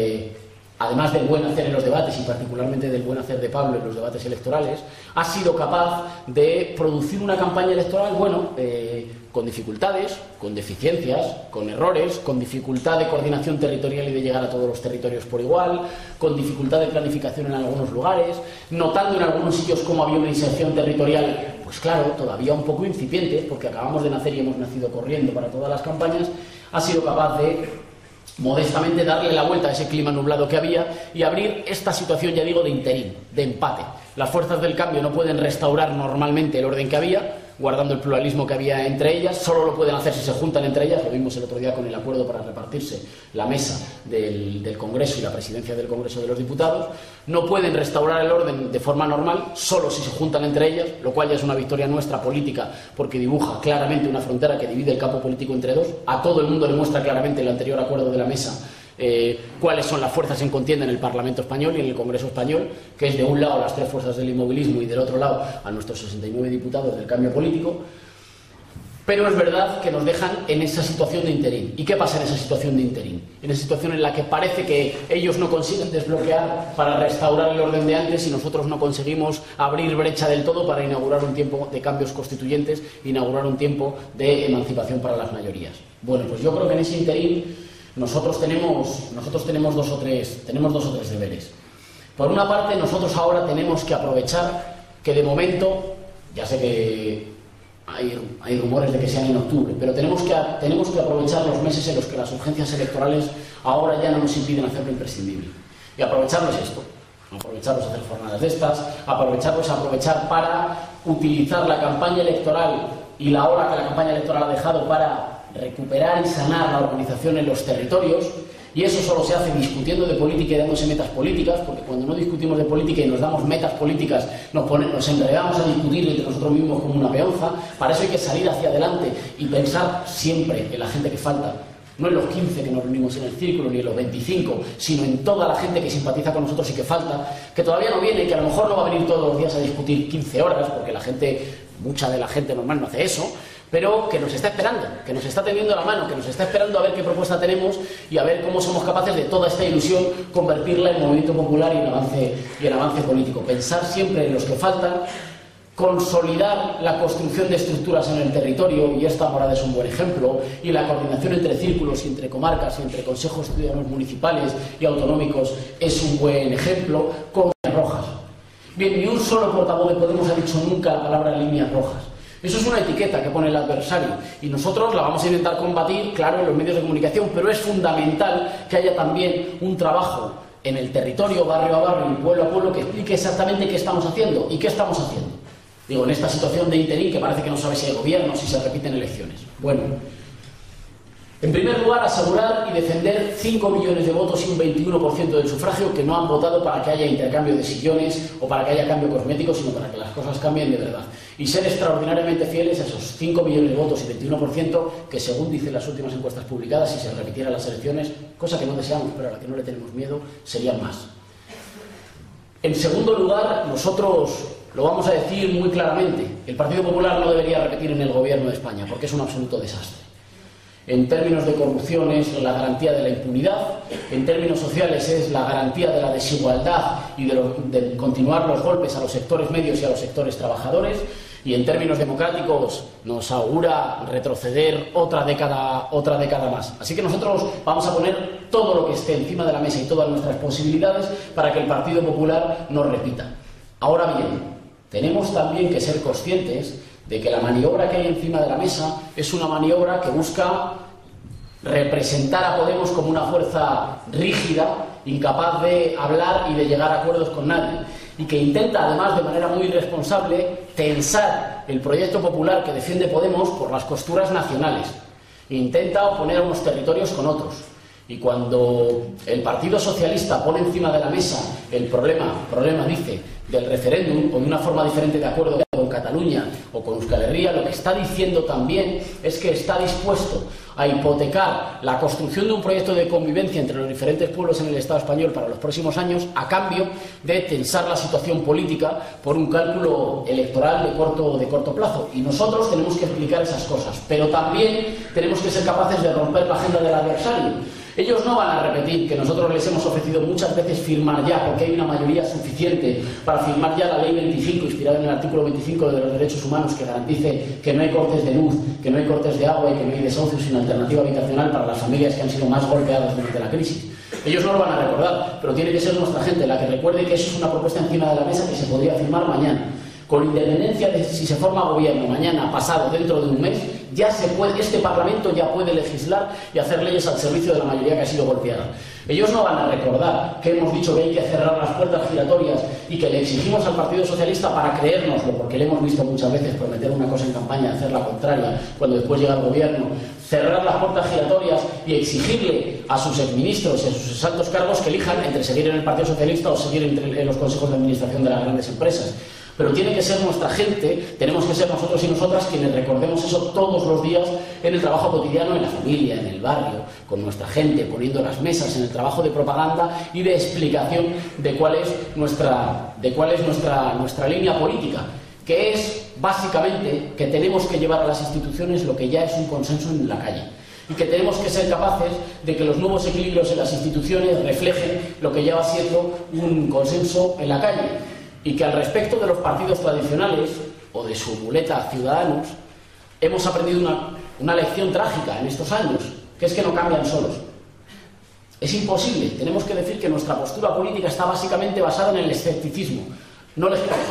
además del buen hacer en los debates y particularmente del buen hacer de Pablo en los debates electorales, ha sido capaz de producir una campaña electoral, con dificultades, con deficiencias, con errores, con dificultad de coordinación territorial y de llegar a todos los territorios por igual, con dificultad de planificación en algunos lugares, notando en algunos sitios cómo había una inserción territorial, pues claro, todavía un poco incipiente, porque acabamos de nacer y hemos nacido corriendo para todas las campañas. Ha sido capaz de modestamente darle la vuelta a ese clima nublado que había y abrir esta situación, ya digo, de interín, de empate. Las fuerzas del cambio no pueden restaurar normalmente el orden que había, guardando el pluralismo que había entre ellas, solo lo pueden hacer si se juntan entre ellas. Lo vimos el otro día con el acuerdo para repartirse la mesa del Congreso y la presidencia del Congreso de los Diputados. No pueden restaurar el orden de forma normal, solo si se juntan entre ellas, lo cual ya es una victoria nuestra política, porque dibuja claramente una frontera que divide el campo político entre dos. A todo el mundo le muestra claramente el anterior acuerdo de la mesa cuáles son las fuerzas en contienda en el Parlamento español y en el Congreso español, que es de un lado las tres fuerzas del inmovilismo y del otro lado a nuestros 69 diputados del cambio político. Pero es verdad que nos dejan en esa situación de interín. ¿Y qué pasa en esa situación de interín? En esa situación en la que parece que ellos no consiguen desbloquear para restaurar el orden de antes y nosotros no conseguimos abrir brecha del todo para inaugurar un tiempo de cambios constituyentes, inaugurar un tiempo de emancipación para las mayorías. Bueno, pues yo creo que en ese interín nosotros tenemos dos o tres deberes. Por una parte, nosotros ahora tenemos que aprovechar que de momento, ya sé que hay rumores de que sean en octubre, pero tenemos que aprovechar los meses en los que las urgencias electorales ahora ya no nos impiden hacer lo imprescindible. Y aprovecharlos aprovecharlos a hacer jornadas de estas, aprovechar para utilizar la campaña electoral y la hora que la campaña electoral ha dejado para recuperar y sanar la organización en los territorios. Y eso solo se hace discutiendo de política y dándose metas políticas, porque cuando no discutimos de política y nos damos metas políticas, nos enredamos a discutir entre nosotros mismos como una peonza. Para eso hay que salir hacia adelante y pensar siempre en la gente que falta. No en los 15 que nos reunimos en el círculo, ni en los 25, sino en toda la gente que simpatiza con nosotros y que falta, que todavía no viene, que a lo mejor no va a venir todos los días a discutir 15 horas, porque mucha de la gente normal no hace eso, pero que nos está esperando, que nos está tendiendo la mano, que nos está esperando a ver qué propuesta tenemos y a ver cómo somos capaces de toda esta ilusión convertirla en movimiento popular y en avance político. Pensar siempre en los que faltan, consolidar la construcción de estructuras en el territorio, y esta morada es un buen ejemplo, y la coordinación entre círculos y entre comarcas y entre consejos ciudadanos municipales y autonómicos es un buen ejemplo, con líneas rojas. Bien, ni un solo portavoz de Podemos ha dicho nunca la palabra líneas rojas. Eso es una etiqueta que pone el adversario y nosotros la vamos a intentar combatir, claro, en los medios de comunicación, pero es fundamental que haya también un trabajo en el territorio, barrio a barrio y pueblo a pueblo, que explique exactamente qué estamos haciendo y qué estamos haciendo. Digo, en esta situación de interín que parece que no sabe si hay gobierno, si se repiten elecciones. Bueno, en primer lugar, asegurar y defender 5 millones de votos y un 21% del sufragio que no han votado para que haya intercambio de sillones o para que haya cambio cosmético, sino para que las cosas cambien de verdad. Y ser extraordinariamente fieles a esos 5 millones de votos y 21% que, según dicen las últimas encuestas publicadas, si se repitieran las elecciones, cosa que no deseamos, pero a la que no le tenemos miedo, serían más. En segundo lugar, nosotros lo vamos a decir muy claramente. El Partido Popular no debería repetir en el gobierno de España, porque es un absoluto desastre. En términos de corrupción es la garantía de la impunidad, en términos sociales es la garantía de la desigualdad y de continuar los golpes a los sectores medios y a los sectores trabajadores, y en términos democráticos nos augura retroceder otra década más. Así que nosotros vamos a poner todo lo que esté encima de la mesa y todas nuestras posibilidades para que el Partido Popular no repita. Ahora bien, tenemos también que ser conscientes de que la maniobra que hay encima de la mesa es una maniobra que busca representar a Podemos como una fuerza rígida, incapaz de hablar y de llegar a acuerdos con nadie, y que intenta, además, de manera muy irresponsable, tensar el proyecto popular que defiende Podemos por las costuras nacionales. Intenta oponer a unos territorios con otros. Y cuando el Partido Socialista pone encima de la mesa el problema dice, del referéndum, o de una forma diferente de acuerdo con Cataluña o con Euskal Herria, lo que está diciendo también es que está dispuesto a hipotecar la construcción de un proyecto de convivencia entre los diferentes pueblos en el Estado español para los próximos años, a cambio de tensar la situación política por un cálculo electoral de corto plazo. Y nosotros tenemos que explicar esas cosas, pero también tenemos que ser capaces de romper la agenda del adversario. Ellos no van a repetir que nosotros les hemos ofrecido muchas veces firmar ya, porque hay una mayoría suficiente para firmar ya la Ley 25, inspirada en el artículo 25 de los derechos humanos, que garantice que no hay cortes de luz, que no hay cortes de agua y que no hay desahucios sin alternativa habitacional para las familias que han sido más golpeadas durante la crisis. Ellos no lo van a recordar, pero tiene que ser nuestra gente la que recuerde que eso es una propuesta encima de la mesa que se podría firmar mañana. Con independencia de si se forma gobierno mañana, pasado, dentro de un mes, ya se puede, este Parlamento ya puede legislar y hacer leyes al servicio de la mayoría que ha sido golpeada. Ellos no van a recordar que hemos dicho que hay que cerrar las puertas giratorias y que le exigimos al Partido Socialista para creérnoslo, porque le hemos visto muchas veces prometer una cosa en campaña y hacer la contraria cuando después llega el gobierno, cerrar las puertas giratorias y exigirle a sus exministros y a sus altos cargos que elijan entre seguir en el Partido Socialista o seguir en los consejos de administración de las grandes empresas. Pero tiene que ser nuestra gente, tenemos que ser nosotros y nosotras quienes recordemos eso todos los días en el trabajo cotidiano, en la familia, en el barrio, con nuestra gente, poniendo las mesas, en el trabajo de propaganda y de explicación de cuál es nuestra línea política, que es básicamente que tenemos que llevar a las instituciones lo que ya es un consenso en la calle. Y que tenemos que ser capaces de que los nuevos equilibrios en las instituciones reflejen lo que ya va siendo un consenso en la calle. Y que al respecto de los partidos tradicionales, o de su muleta Ciudadanos, hemos aprendido una lección trágica en estos años, que es que no cambian solos. Es imposible. Tenemos que decir que nuestra postura política está básicamente basada en el escepticismo. No les creemos.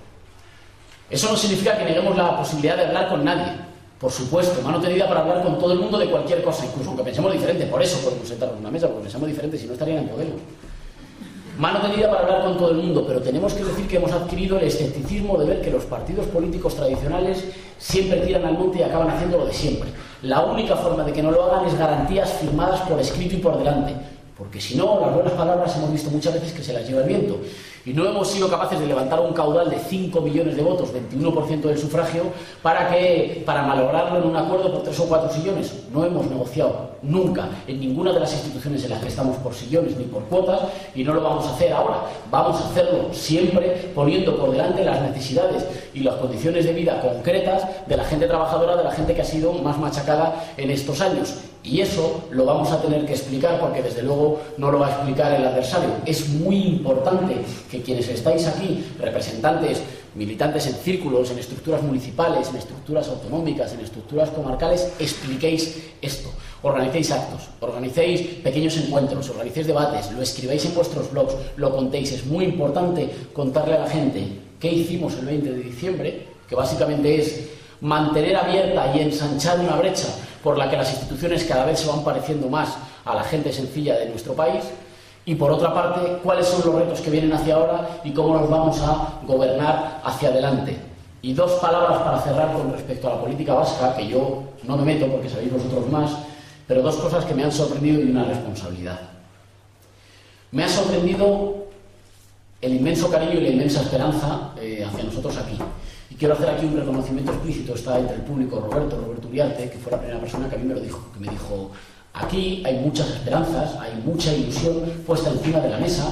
Eso no significa que neguemos la posibilidad de hablar con nadie. Por supuesto, mano tendida para hablar con todo el mundo de cualquier cosa, incluso aunque pensemos diferente. Por eso podemos sentarnos en una mesa, porque pensamos diferente, si no estarían en Podemos. Mano tendida para hablar con todo el mundo, pero tenemos que decir que hemos adquirido el escepticismo de ver que los partidos políticos tradicionales siempre tiran al monte y acaban haciendo lo de siempre. La única forma de que no lo hagan es garantías firmadas por escrito y por delante, porque si no, las buenas palabras hemos visto muchas veces que se las lleva el viento. Y no hemos sido capaces de levantar un caudal de 5 millones de votos, 21% del sufragio, para malograrlo en un acuerdo por 3 o 4 sillones. No hemos negociado nunca en ninguna de las instituciones en las que estamos por sillones ni por cuotas, y no lo vamos a hacer ahora. Vamos a hacerlo siempre poniendo por delante las necesidades y las condiciones de vida concretas de la gente trabajadora, de la gente que ha sido más machacada en estos años. Y eso lo vamos a tener que explicar, porque desde luego no lo va a explicar el adversario. Es muy importante que quienes estáis aquí, representantes militantes en círculos, en estructuras municipales, en estructuras autonómicas, en estructuras comarcales, expliquéis esto. Organicéis actos, organicéis pequeños encuentros, organicéis debates, lo escribáis en vuestros blogs, lo contéis. Es muy importante contarle a la gente qué hicimos el 20 de diciembre, que básicamente es mantener abierta y ensanchar una brecha por la que las instituciones cada vez se van pareciendo más a la gente sencilla de nuestro país. Y por otra parte, cuáles son los retos que vienen hacia ahora y cómo los vamos a gobernar hacia adelante. Y dos palabras para cerrar con respecto a la política vasca, que yo no me meto porque sabéis vosotros más, pero dos cosas que me han sorprendido y una responsabilidad. Me ha sorprendido el inmenso cariño y la inmensa esperanza hacia nosotros aquí. Y quiero hacer aquí un reconocimiento explícito. Está entre el público Roberto Uriarte, que fue la primera persona que a mí me lo dijo, que me dijo: aquí hay muchas esperanzas, hay mucha ilusión puesta encima de la mesa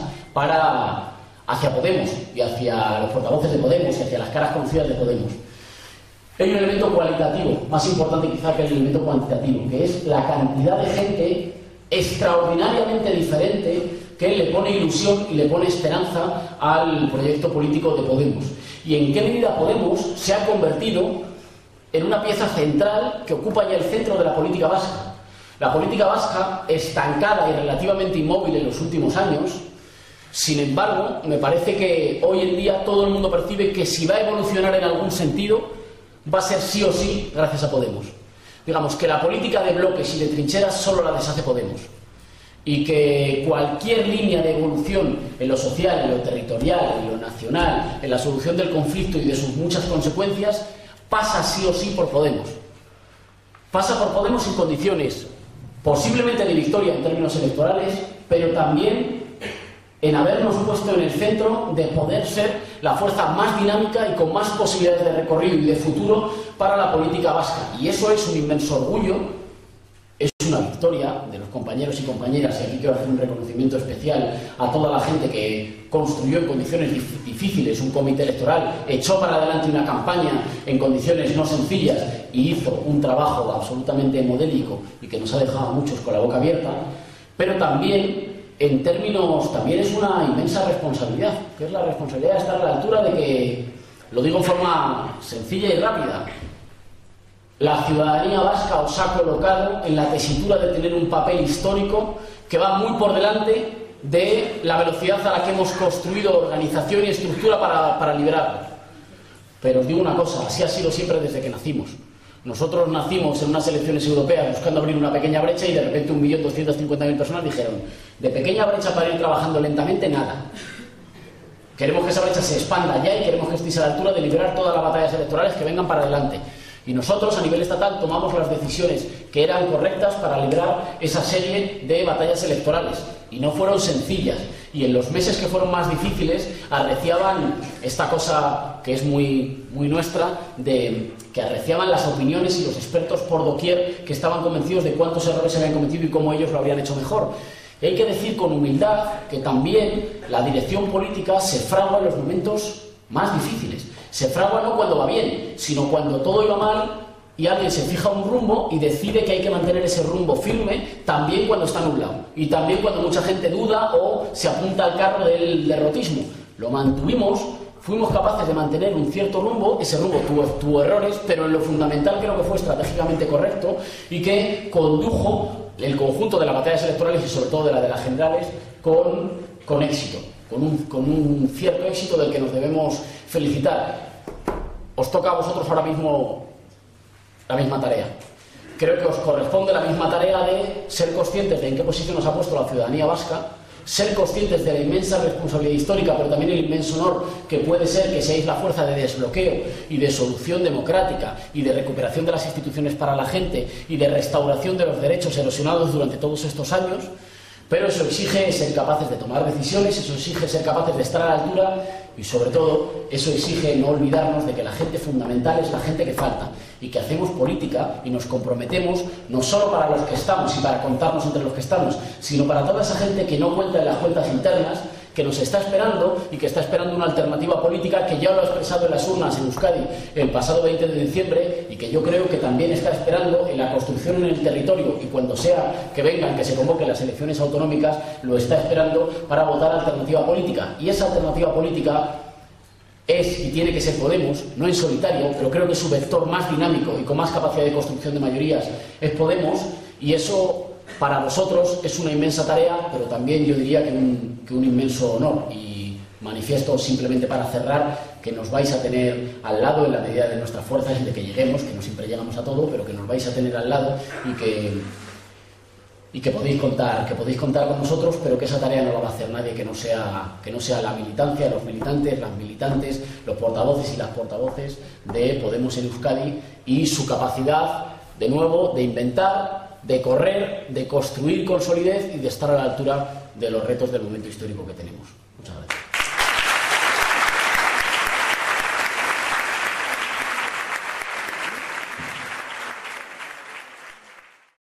hacia Podemos y hacia los portavoces de Podemos y hacia las caras conocidas de Podemos. Hay un elemento cualitativo, más importante quizá que el elemento cuantitativo, que es la cantidad de gente extraordinariamente diferente que le pone ilusión y le pone esperanza al proyecto político de Podemos. Y en qué medida Podemos se ha convertido en una pieza central que ocupa ya el centro de la política vasca. La política vasca, estancada y relativamente inmóvil en los últimos años, sin embargo, me parece que hoy en día todo el mundo percibe que si va a evolucionar en algún sentido, va a ser sí o sí gracias a Podemos. Digamos que la política de bloques y de trincheras solo la deshace Podemos. Y que cualquier línea de evolución en lo social, en lo territorial, en lo nacional, en la solución del conflicto y de sus muchas consecuencias, pasa sí o sí por Podemos. Pasa por Podemos en condiciones posiblemente de victoria en términos electorales, pero también en habernos puesto en el centro de poder ser la fuerza más dinámica y con más posibilidades de recorrido y de futuro para la política vasca. Y eso es un inmenso orgullo, es una victoria de los compañeros y compañeras, y aquí quiero hacer un reconocimiento especial a toda la gente que construyó en condiciones difíciles un comité electoral, echó para adelante una campaña en condiciones no sencillas y hizo un trabajo absolutamente modélico y que nos ha dejado a muchos con la boca abierta, pero también en términos, también es una inmensa responsabilidad, que es la responsabilidad de estar a la altura de que, lo digo en forma sencilla y rápida, la ciudadanía vasca os ha colocado en la tesitura de tener un papel histórico que va muy por delante de la velocidad a la que hemos construido organización y estructura para liberarlo. Pero os digo una cosa, así ha sido siempre desde que nacimos. Nosotros nacimos en unas elecciones europeas buscando abrir una pequeña brecha y de repente 1.250.000 personas dijeron: de pequeña brecha para ir trabajando lentamente, nada. Queremos que esa brecha se expanda ya y queremos que estéis a la altura de liberar todas las batallas electorales que vengan para adelante. Y nosotros a nivel estatal tomamos las decisiones que eran correctas para librar esa serie de batallas electorales. Y no fueron sencillas. Y en los meses que fueron más difíciles arreciaban esta cosa que es muy nuestra, de que arreciaban las opiniones y los expertos por doquier que estaban convencidos de cuántos errores se habían cometido y cómo ellos lo habrían hecho mejor. Y hay que decir con humildad que también la dirección política se fragua en los momentos más difíciles. Se fragua no cuando va bien, sino cuando todo iba mal y alguien se fija un rumbo y decide que hay que mantener ese rumbo firme, también cuando está nublado y también cuando mucha gente duda o se apunta al carro del derrotismo. Lo mantuvimos, fuimos capaces de mantener un cierto rumbo, ese rumbo tuvo errores, pero en lo fundamental creo que fue estratégicamente correcto y que condujo el conjunto de las batallas electorales y sobre todo de las generales con éxito, con un cierto éxito del que nos debemos felicitar. Os toca a vosotros ahora mismo la misma tarea. Creo que os corresponde la misma tarea de ser conscientes de en qué posición nos ha puesto la ciudadanía vasca, ser conscientes de la inmensa responsabilidad histórica, pero también el inmenso honor que puede ser que seáis la fuerza de desbloqueo y de solución democrática y de recuperación de las instituciones para la gente y de restauración de los derechos erosionados durante todos estos años. Pero eso exige ser capaces de tomar decisiones, eso exige ser capaces de estar a la altura y, sobre todo, eso exige no olvidarnos de que la gente fundamental es la gente que falta y que hacemos política y nos comprometemos no solo para los que estamos y para contarnos entre los que estamos, sino para toda esa gente que no cuenta en las cuentas internas, que nos está esperando y que está esperando una alternativa política que ya lo ha expresado en las urnas en Euskadi el pasado 20 de diciembre y que yo creo que también está esperando en la construcción en el territorio y cuando sea que vengan, que se convoquen las elecciones autonómicas, lo está esperando para votar alternativa política. Y esa alternativa política es y tiene que ser Podemos, no en solitario, pero creo que su vector más dinámico y con más capacidad de construcción de mayorías es Podemos, y eso para vosotros es una inmensa tarea, pero también yo diría que un inmenso honor. Y manifiesto simplemente para cerrar que nos vais a tener al lado en la medida de nuestras fuerzas y de que lleguemos, que no siempre llegamos a todo, pero que nos vais a tener al lado y que podéis contar con nosotros, pero que esa tarea no la va a hacer nadie que no sea la militancia, los militantes, las militantes, los portavoces y las portavoces de Podemos en Euskadi, y su capacidad, de nuevo, de inventar, de correr, de construir con solidez y de estar a la altura de los retos del momento histórico que tenemos. Muchas gracias.